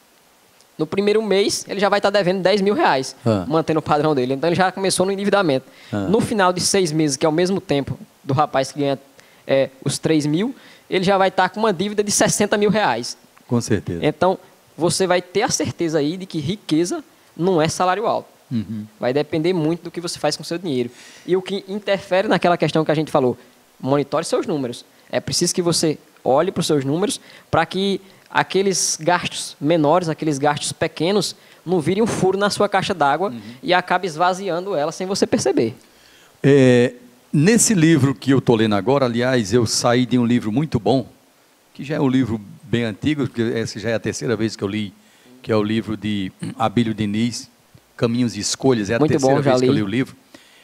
no primeiro mês, ele já vai estar devendo dez mil reais, ah. mantendo o padrão dele. Então, ele já começou no endividamento. Ah. No final de seis meses, que é o mesmo tempo do rapaz que ganha é, os três mil, ele já vai estar com uma dívida de sessenta mil reais. Com certeza. Então, você vai ter a certeza aí de que riqueza não é salário alto. Uhum. Vai depender muito do que você faz com o seu dinheiro. E o que interfere naquela questão que a gente falou, monitore seus números. É preciso que você olhe para os seus números para que aqueles gastos menores, aqueles gastos pequenos, não virem um furo na sua caixa d'água uhum. e acabe esvaziando ela sem você perceber. É, nesse livro que eu estou lendo agora, aliás, eu saí de um livro muito bom, que já é um livro bem antigo, porque essa já é a terceira vez que eu li, que é o livro de Abílio Diniz, Caminhos e Escolhas, é a muito terceira bom, vez li. que eu li o livro.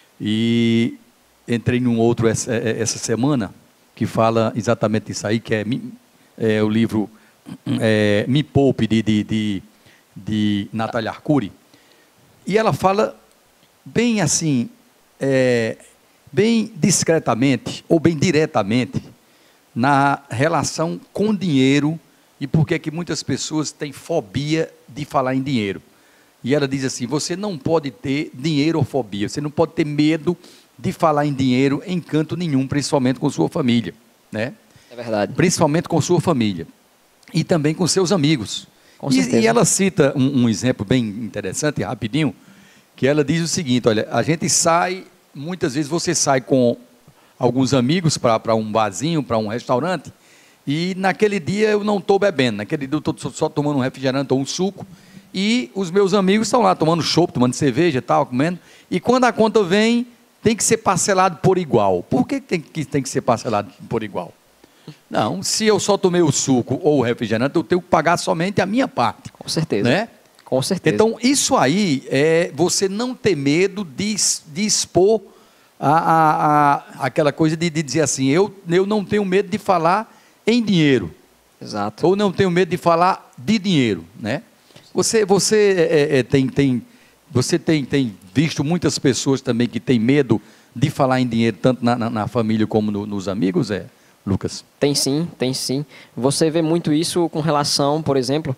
E entrei num outro essa, essa semana, que fala exatamente isso aí, que é, é o livro é, Me Poupe, de, de, de, de Natália Arcuri. E ela fala bem assim, é, bem discretamente, ou bem diretamente, na relação com dinheiro e por que muitas pessoas têm fobia de falar em dinheiro. E ela diz assim, você não pode ter dinheirofobia, você não pode ter medo de falar em dinheiro em canto nenhum, principalmente com sua família. Né? É verdade. Principalmente com sua família. E também com seus amigos. Com certeza. E, e ela cita um, um exemplo bem interessante, rapidinho, que ela diz o seguinte, olha, a gente sai, muitas vezes você sai com alguns amigos para um barzinho, para um restaurante, e naquele dia eu não estou bebendo, naquele dia eu estou só tomando um refrigerante ou um suco, e os meus amigos estão lá tomando chopp, tomando cerveja e tal, comendo, e quando a conta vem, tem que ser parcelado por igual. Por que tem que, tem que ser parcelado por igual? Não, se eu só tomei o suco ou o refrigerante, eu tenho que pagar somente a minha parte. Com certeza. Né? Com certeza. Então, isso aí é você não ter medo de, de expor a, a, a, aquela coisa de, de dizer assim, eu, eu não tenho medo de falar em dinheiro. Exato. Ou não tenho medo de falar de dinheiro, né? Você, você, é, é, tem, tem, você tem, tem visto muitas pessoas também que têm medo de falar em dinheiro, tanto na, na, na família como no, nos amigos, é, Lucas? Tem sim, tem sim. Você vê muito isso com relação, por exemplo,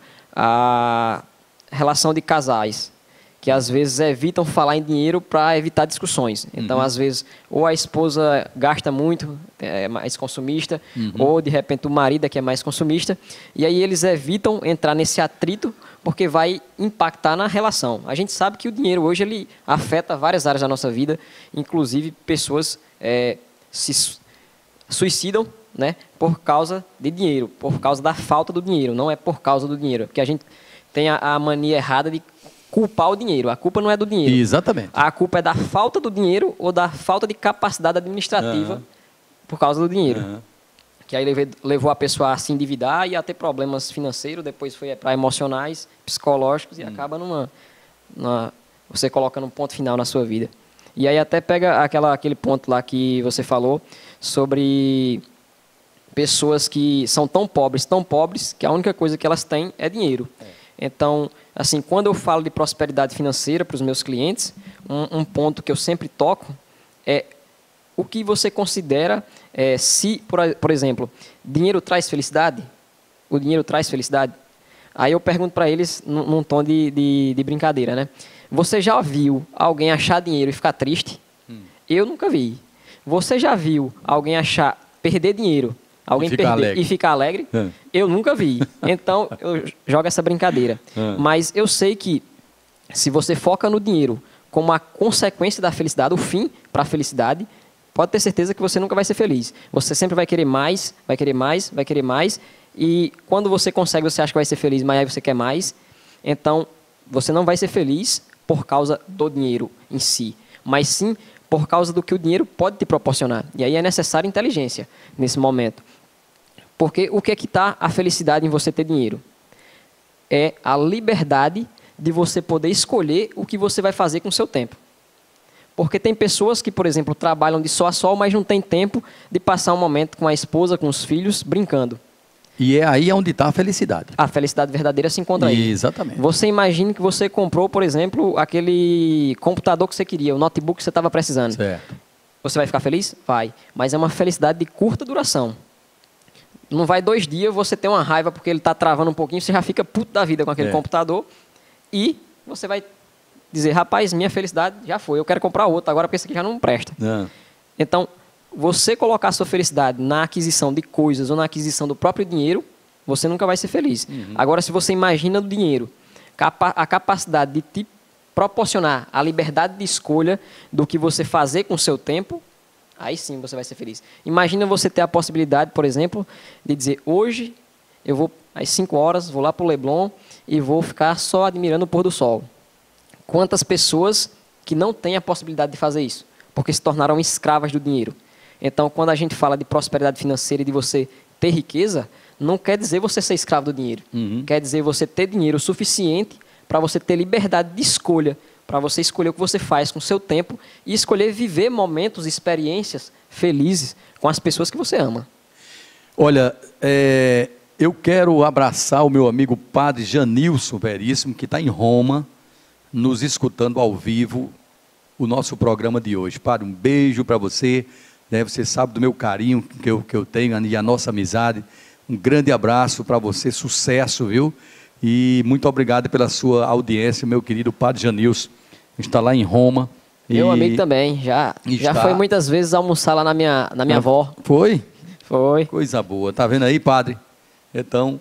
à relação de casais, que às vezes evitam falar em dinheiro para evitar discussões. Então, uhum. às vezes, ou a esposa gasta muito, é mais consumista, uhum. ou de repente o marido é que é mais consumista, e aí eles evitam entrar nesse atrito porque vai impactar na relação. A gente sabe que o dinheiro hoje ele afeta várias áreas da nossa vida, inclusive pessoas é, se suicidam, né, por causa de dinheiro, por causa da falta do dinheiro, não é por causa do dinheiro, porque a gente tem a, a mania errada de culpar o dinheiro. A culpa não é do dinheiro. Exatamente. A culpa é da falta do dinheiro ou da falta de capacidade administrativa uhum. por causa do dinheiro. Uhum. Que aí levou a pessoa a se endividar e a ter problemas financeiros, depois foi para emocionais, psicológicos, e uhum. acaba numa, numa... você colocando um ponto final na sua vida. E aí até pega aquela, aquele ponto lá que você falou sobre pessoas que são tão pobres, tão pobres, que a única coisa que elas têm é dinheiro. É. Então, assim, quando eu falo de prosperidade financeira para os meus clientes, um, um ponto que eu sempre toco é o que você considera, é, se, por, por exemplo, dinheiro traz felicidade? O dinheiro traz felicidade? Aí eu pergunto para eles, num, num tom de, de, de brincadeira, né? Você já viu alguém achar dinheiro e ficar triste? Hum. Eu nunca vi. Você já viu alguém achar, perder dinheiro, alguém e perder alegre. e ficar alegre? É. Eu nunca vi. Então, eu jogo essa brincadeira. É. Mas eu sei que se você foca no dinheiro como a consequência da felicidade, o fim para a felicidade, pode ter certeza que você nunca vai ser feliz. Você sempre vai querer mais, vai querer mais, vai querer mais. E quando você consegue, você acha que vai ser feliz, mas aí você quer mais. Então, você não vai ser feliz por causa do dinheiro em si, mas sim por causa do que o dinheiro pode te proporcionar. E aí é necessária inteligência nesse momento. Porque o que é que está a felicidade em você ter dinheiro? É a liberdade de você poder escolher o que você vai fazer com o seu tempo. Porque tem pessoas que, por exemplo, trabalham de sol a sol, mas não tem tempo de passar um momento com a esposa, com os filhos, brincando. E é aí onde está a felicidade. A felicidade verdadeira se encontra aí. Exatamente. Você imagine que você comprou, por exemplo, aquele computador que você queria, o notebook que você estava precisando. Certo. Você vai ficar feliz? Vai. Mas é uma felicidade de curta duração. Não vai dois dias, você tem uma raiva porque ele está travando um pouquinho, você já fica puto da vida com aquele é. computador e você vai dizer, rapaz, minha felicidade já foi, eu quero comprar outro agora porque esse aqui já não presta. É. Então, você colocar a sua felicidade na aquisição de coisas ou na aquisição do próprio dinheiro, você nunca vai ser feliz. Uhum. Agora, se você imagina o dinheiro, a capacidade de te proporcionar a liberdade de escolha do que você fazer com o seu tempo, aí sim você vai ser feliz. Imagina você ter a possibilidade, por exemplo, de dizer, hoje eu vou às cinco horas, vou lá para o Leblon e vou ficar só admirando o pôr do sol. Quantas pessoas que não têm a possibilidade de fazer isso, porque se tornaram escravas do dinheiro. Então, quando a gente fala de prosperidade financeira e de você ter riqueza, não quer dizer você ser escravo do dinheiro. Uhum. Quer dizer você ter dinheiro suficiente para você ter liberdade de escolha, para você escolher o que você faz com o seu tempo e escolher viver momentos, experiências felizes com as pessoas que você ama. Olha, é, eu quero abraçar o meu amigo Padre Janilson Veríssimo, que está em Roma, nos escutando ao vivo o nosso programa de hoje. Padre, um beijo para você. Né, você sabe do meu carinho que eu, que eu tenho e a nossa amizade. Um grande abraço para você, sucesso, viu? E muito obrigado pela sua audiência, meu querido Padre Janilson. Está lá em Roma. Meu e... amigo também, já, já está... foi muitas vezes almoçar lá na minha, na minha ah, avó. Foi? Foi. Coisa boa. Tá vendo aí, Padre? Então,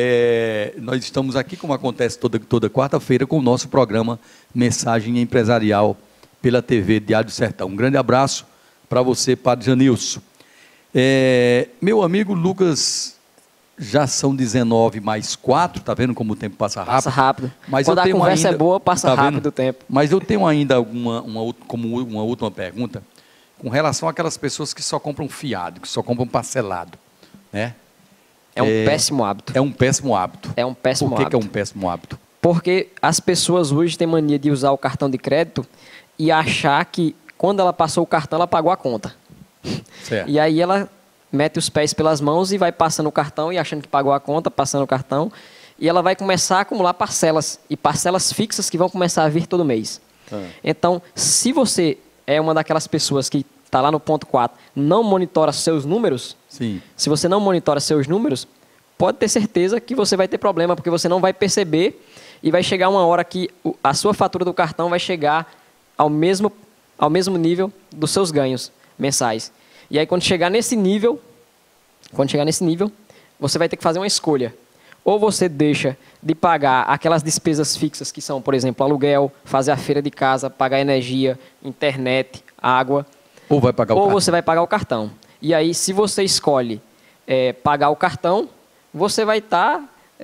é, nós estamos aqui, como acontece toda, toda quarta-feira, com o nosso programa Mensagem Empresarial pela T V Diário do Sertão. Um grande abraço para você, Padre Janilson. É, meu amigo Lucas Já são dezenove mais quatro, tá vendo como o tempo passa rápido? Passa rápido. Mas Quando eu a tenho conversa ainda, é boa, passa tá rápido vendo? o tempo. Mas eu tenho ainda uma, uma, como uma última pergunta com relação àquelas pessoas que só compram fiado, que só compram parcelado, né? É um É- péssimo hábito. É um péssimo hábito. É um péssimo Por que, que é hábito. um péssimo hábito? Porque as pessoas hoje têm mania de usar o cartão de crédito e achar que quando ela passou o cartão, ela pagou a conta. Certo. E aí ela mete os pés pelas mãos e vai passando o cartão e achando que pagou a conta, passando o cartão. E ela vai começar a acumular parcelas. E parcelas fixas que vão começar a vir todo mês. Ah. Então, se você é uma daquelas pessoas que está lá no ponto quatro, não monitora seus números, Sim. se você não monitora seus números, pode ter certeza que você vai ter problema, porque você não vai perceber e vai chegar uma hora que o- a sua fatura do cartão vai chegar ao mesmo, ao mesmo nível dos seus ganhos mensais. E aí, quando chegar nesse nível, quando chegar nesse nível, você vai ter que fazer uma escolha. Ou você deixa de pagar aquelas despesas fixas que são, por exemplo, aluguel, fazer a feira de casa, pagar energia, internet, água, Ou vai pagar o ou cartão. você vai pagar o cartão. E aí, se você escolhe é, pagar o cartão, você vai estar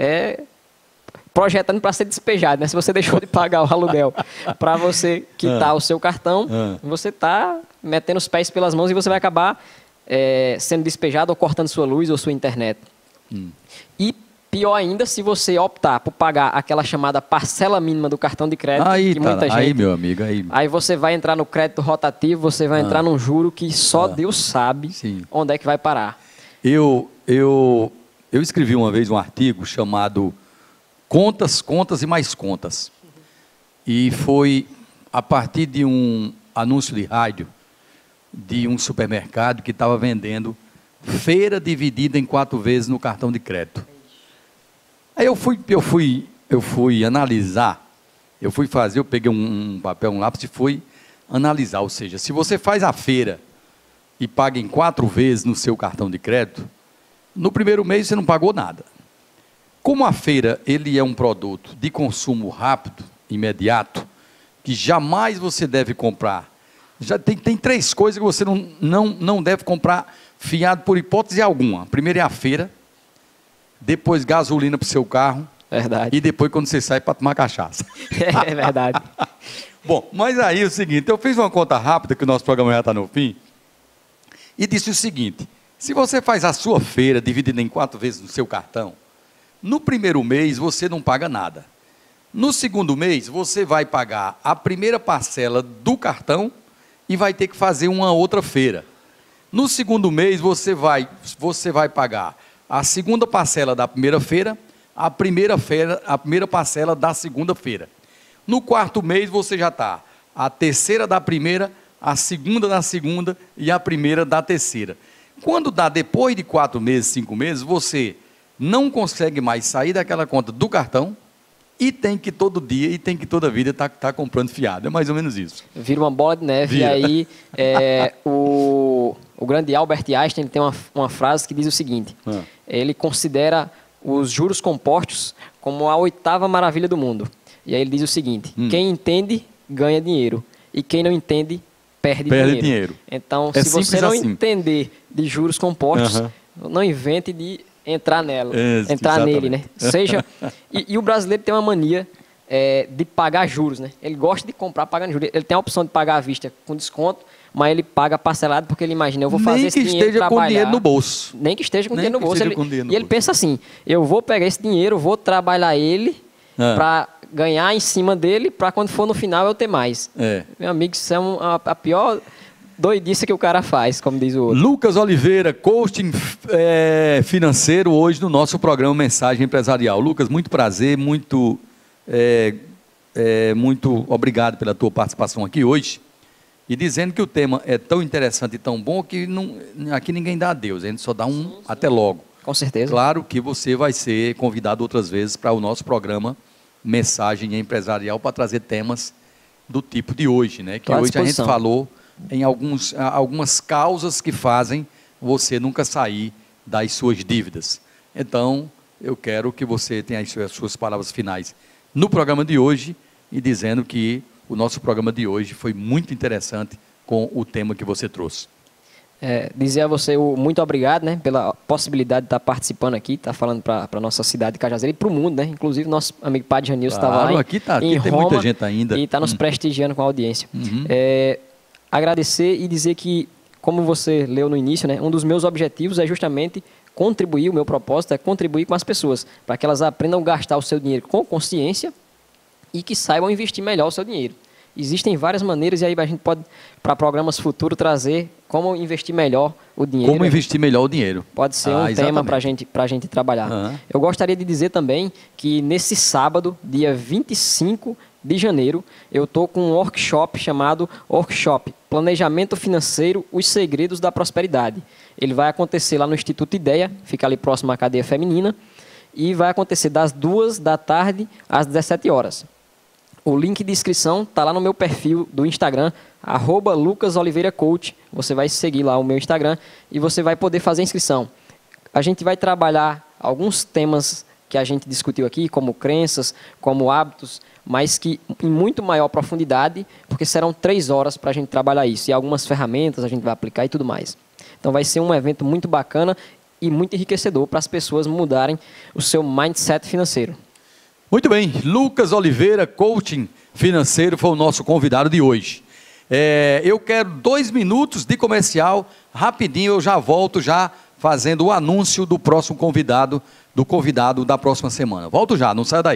projetando para ser despejado, né? Se você deixou de pagar o aluguel para você quitar Ah. o seu cartão, Ah. você está metendo os pés pelas mãos e você vai acabar é, sendo despejado ou cortando sua luz ou sua internet. Hum. E pior ainda, se você optar por pagar aquela chamada parcela mínima do cartão de crédito, Aí, que tá, muita gente... aí, meu amigo, aí. Aí você vai entrar no crédito rotativo, você vai entrar num juro que só Deus sabe Sim. onde é que vai parar. Eu, eu, eu escrevi uma vez um artigo chamado Contas, Contas e Mais Contas. E foi a partir de um anúncio de rádio de um supermercado que estava vendendo feira dividida em quatro vezes no cartão de crédito. Aí eu fui, eu fui, eu fui analisar, eu fui fazer, eu peguei um, um papel, um lápis e fui analisar. Ou seja, se você faz a feira e paga em quatro vezes no seu cartão de crédito, no primeiro mês você não pagou nada. Como a feira ele é um produto de consumo rápido, imediato, que jamais você deve comprar. Já tem, tem três coisas que você não, não, não deve comprar fiado por hipótese alguma. Primeiro é a feira, depois gasolina para o seu carro Verdade. e depois quando você sai para tomar cachaça. É verdade. Bom, mas aí é o seguinte, eu fiz uma conta rápida, que o nosso programa já está no fim, e disse o seguinte, se você faz a sua feira dividida em quatro vezes no seu cartão, no primeiro mês você não paga nada. No segundo mês você vai pagar a primeira parcela do cartão e vai ter que fazer uma outra feira. No segundo mês você vai, você vai pagar a segunda parcela da primeira feira, a primeira, feira, a primeira parcela da segunda feira. No quarto mês você já está a terceira da primeira, a segunda da segunda e a primeira da terceira. Quando dá depois de quatro meses, cinco meses, você não consegue mais sair daquela conta do cartão e tem que todo dia e tem que toda vida estar tá, tá comprando fiado. É mais ou menos isso. Vira uma bola de neve. Vira. E aí é, o, o grande Albert Einstein tem uma, uma frase que diz o seguinte, Ah. ele considera os juros compostos como a oitava maravilha do mundo. E aí ele diz o seguinte, Hum. quem entende, ganha dinheiro. E quem não entende, perde, Perde dinheiro. dinheiro. Então, É se você simples não assim. entender de juros compostos, Aham. não invente de entrar nela, É, entrar exatamente. nele, né? Seja, e, e o brasileiro tem uma mania é, de pagar juros, né? Ele gosta de comprar pagando juros. Ele tem a opção de pagar à vista com desconto, mas ele paga parcelado porque ele imagina, eu vou fazer Nem esse que dinheiro esteja trabalhar. com dinheiro no bolso. Nem que esteja com Nem dinheiro no que bolso. esteja Ele, com dinheiro no e ele bolso. pensa assim, eu vou pegar esse dinheiro, vou trabalhar ele Ah. para ganhar em cima dele, para quando for no final eu ter mais. É. Meu amigo, isso é um- a, a pior doidice que o cara faz, como diz o outro. Lucas Oliveira, coaching é, financeiro, hoje no nosso programa Mensagem Empresarial. Lucas, muito prazer, muito, é, é, muito obrigado pela tua participação aqui hoje. E dizendo que o tema é tão interessante e tão bom que não, aqui ninguém dá adeus, a gente só dá um até logo. Com certeza. Claro que você vai ser convidado outras vezes para o nosso programa Mensagem Empresarial para trazer temas do tipo de hoje, né? Que Tô à hoje a gente disposição. falou em alguns, algumas causas que fazem você nunca sair das suas dívidas. Então, eu quero que você tenha as suas, as suas palavras finais no programa de hoje e dizendo que o nosso programa de hoje foi muito interessante com o tema que você trouxe. É, dizer a você o muito obrigado, né, pela possibilidade de estar participando aqui, estar falando para a nossa cidade de Cajazeira e para o mundo, né? Inclusive, nosso amigo Padre Janilson estava Claro, lá em, aqui tá, aqui em tem Roma muita gente ainda. e está nos Hum. prestigiando com a audiência. Uhum. É, agradecer e dizer que, como você leu no início, né, um dos meus objetivos é justamente contribuir, o meu propósito é contribuir com as pessoas, para que elas aprendam a gastar o seu dinheiro com consciência e que saibam investir melhor o seu dinheiro. Existem várias maneiras e aí a gente pode, para programas futuros, trazer como investir melhor o dinheiro. Como investir melhor o dinheiro. Pode ser Ah, um exatamente. tema para gente, a gente trabalhar. Uhum. Eu gostaria de dizer também que nesse sábado, dia vinte e cinco de janeiro, eu estou com um workshop chamado Workshop Planejamento Financeiro, os Segredos da Prosperidade. Ele vai acontecer lá no Instituto Ideia, fica ali próximo à cadeia feminina, e vai acontecer das duas da tarde às dezessete horas. O link de inscrição está lá no meu perfil do Instagram, arroba Lucas Oliveira Coach. Você vai seguir lá o meu Instagram e você vai poder fazer a inscrição. A gente vai trabalhar alguns temas que a gente discutiu aqui, como crenças, como hábitos, mas que em muito maior profundidade, porque serão três horas para a gente trabalhar isso. E algumas ferramentas a gente vai aplicar e tudo mais. Então vai ser um evento muito bacana e muito enriquecedor para as pessoas mudarem o seu mindset financeiro. Muito bem, Lucas Oliveira, coaching financeiro, foi o nosso convidado de hoje. É, eu quero dois minutos de comercial, rapidinho eu já volto já fazendo o anúncio do próximo convidado, do convidado da próxima semana. Volto já, não saia daí.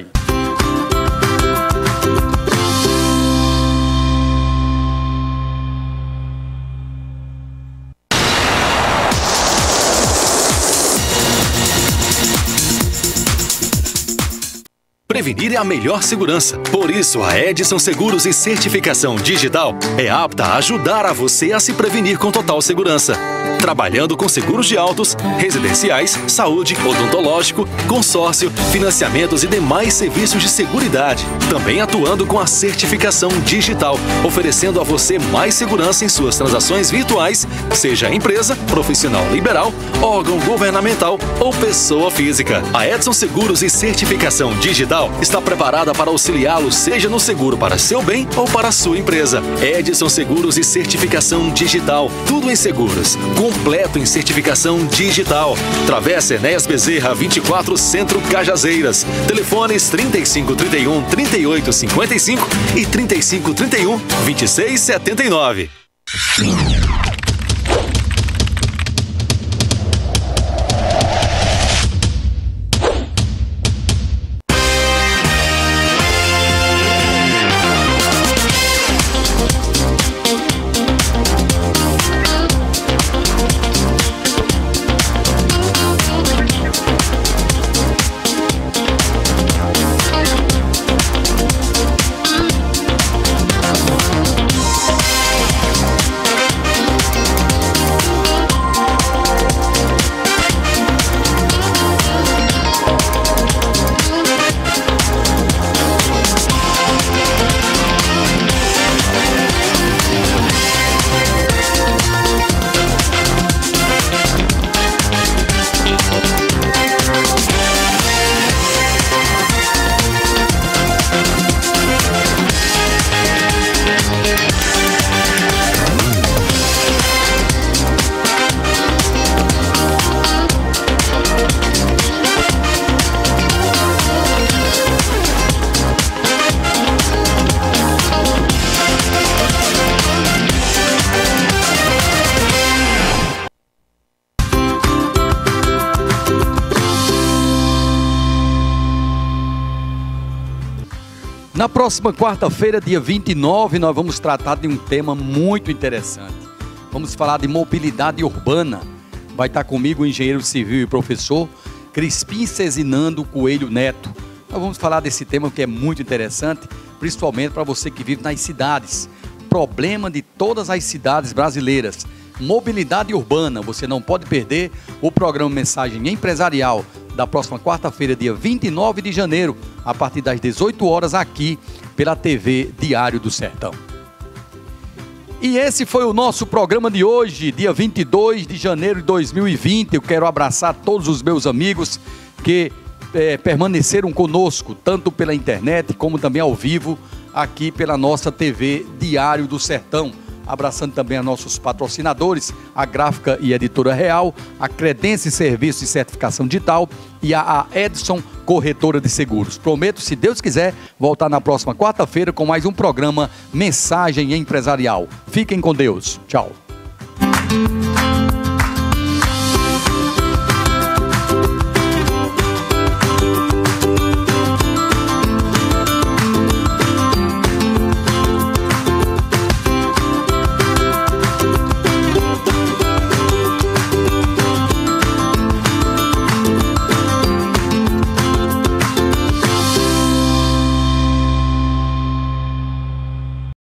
Prevenir é a melhor segurança. Por isso, a Edson Seguros e Certificação Digital é apta a ajudar a você a se prevenir com total segurança. Trabalhando com seguros de autos, residenciais, saúde, odontológico, consórcio, financiamentos e demais serviços de seguridade. Também atuando com a certificação digital, oferecendo a você mais segurança em suas transações virtuais, seja empresa, profissional liberal, órgão governamental ou pessoa física. A Edson Seguros e Certificação Digital está preparada para auxiliá-lo, seja no seguro para seu bem ou para sua empresa. Edson Seguros e Certificação Digital, tudo em seguros, completo em certificação digital. Travessa Enéas Bezerra, vinte e quatro, Centro Cajazeiras. Telefones trinta e cinco, trinta e um, trinta e oito, cinquenta e cinco e trinta e cinco, trinta e um, vinte e seis, setenta e nove. Na próxima quarta-feira, dia vinte e nove, nós vamos tratar de um tema muito interessante. Vamos falar de mobilidade urbana. Vai estar comigo o engenheiro civil e professor Crispim Cezinando Coelho Neto. Nós vamos falar desse tema que é muito interessante, principalmente para você que vive nas cidades. Problema de todas as cidades brasileiras. Mobilidade urbana. Você não pode perder o programa Mensagem Empresarial da próxima quarta-feira, dia vinte e nove de janeiro, a partir das dezoito horas, aqui pela T V Diário do Sertão. E esse foi o nosso programa de hoje, dia vinte e dois de janeiro de dois mil e vinte. Eu quero abraçar todos os meus amigos que é, permaneceram conosco, tanto pela internet como também ao vivo, aqui pela nossa T V Diário do Sertão. abraçando também a nossos patrocinadores, a Gráfica e Editora Real, a Credense Serviço de Certificação Digital e a Edson Corretora de Seguros. Prometo, se Deus quiser, voltar na próxima quarta-feira com mais um programa Mensagem Empresarial. Fiquem com Deus. Tchau.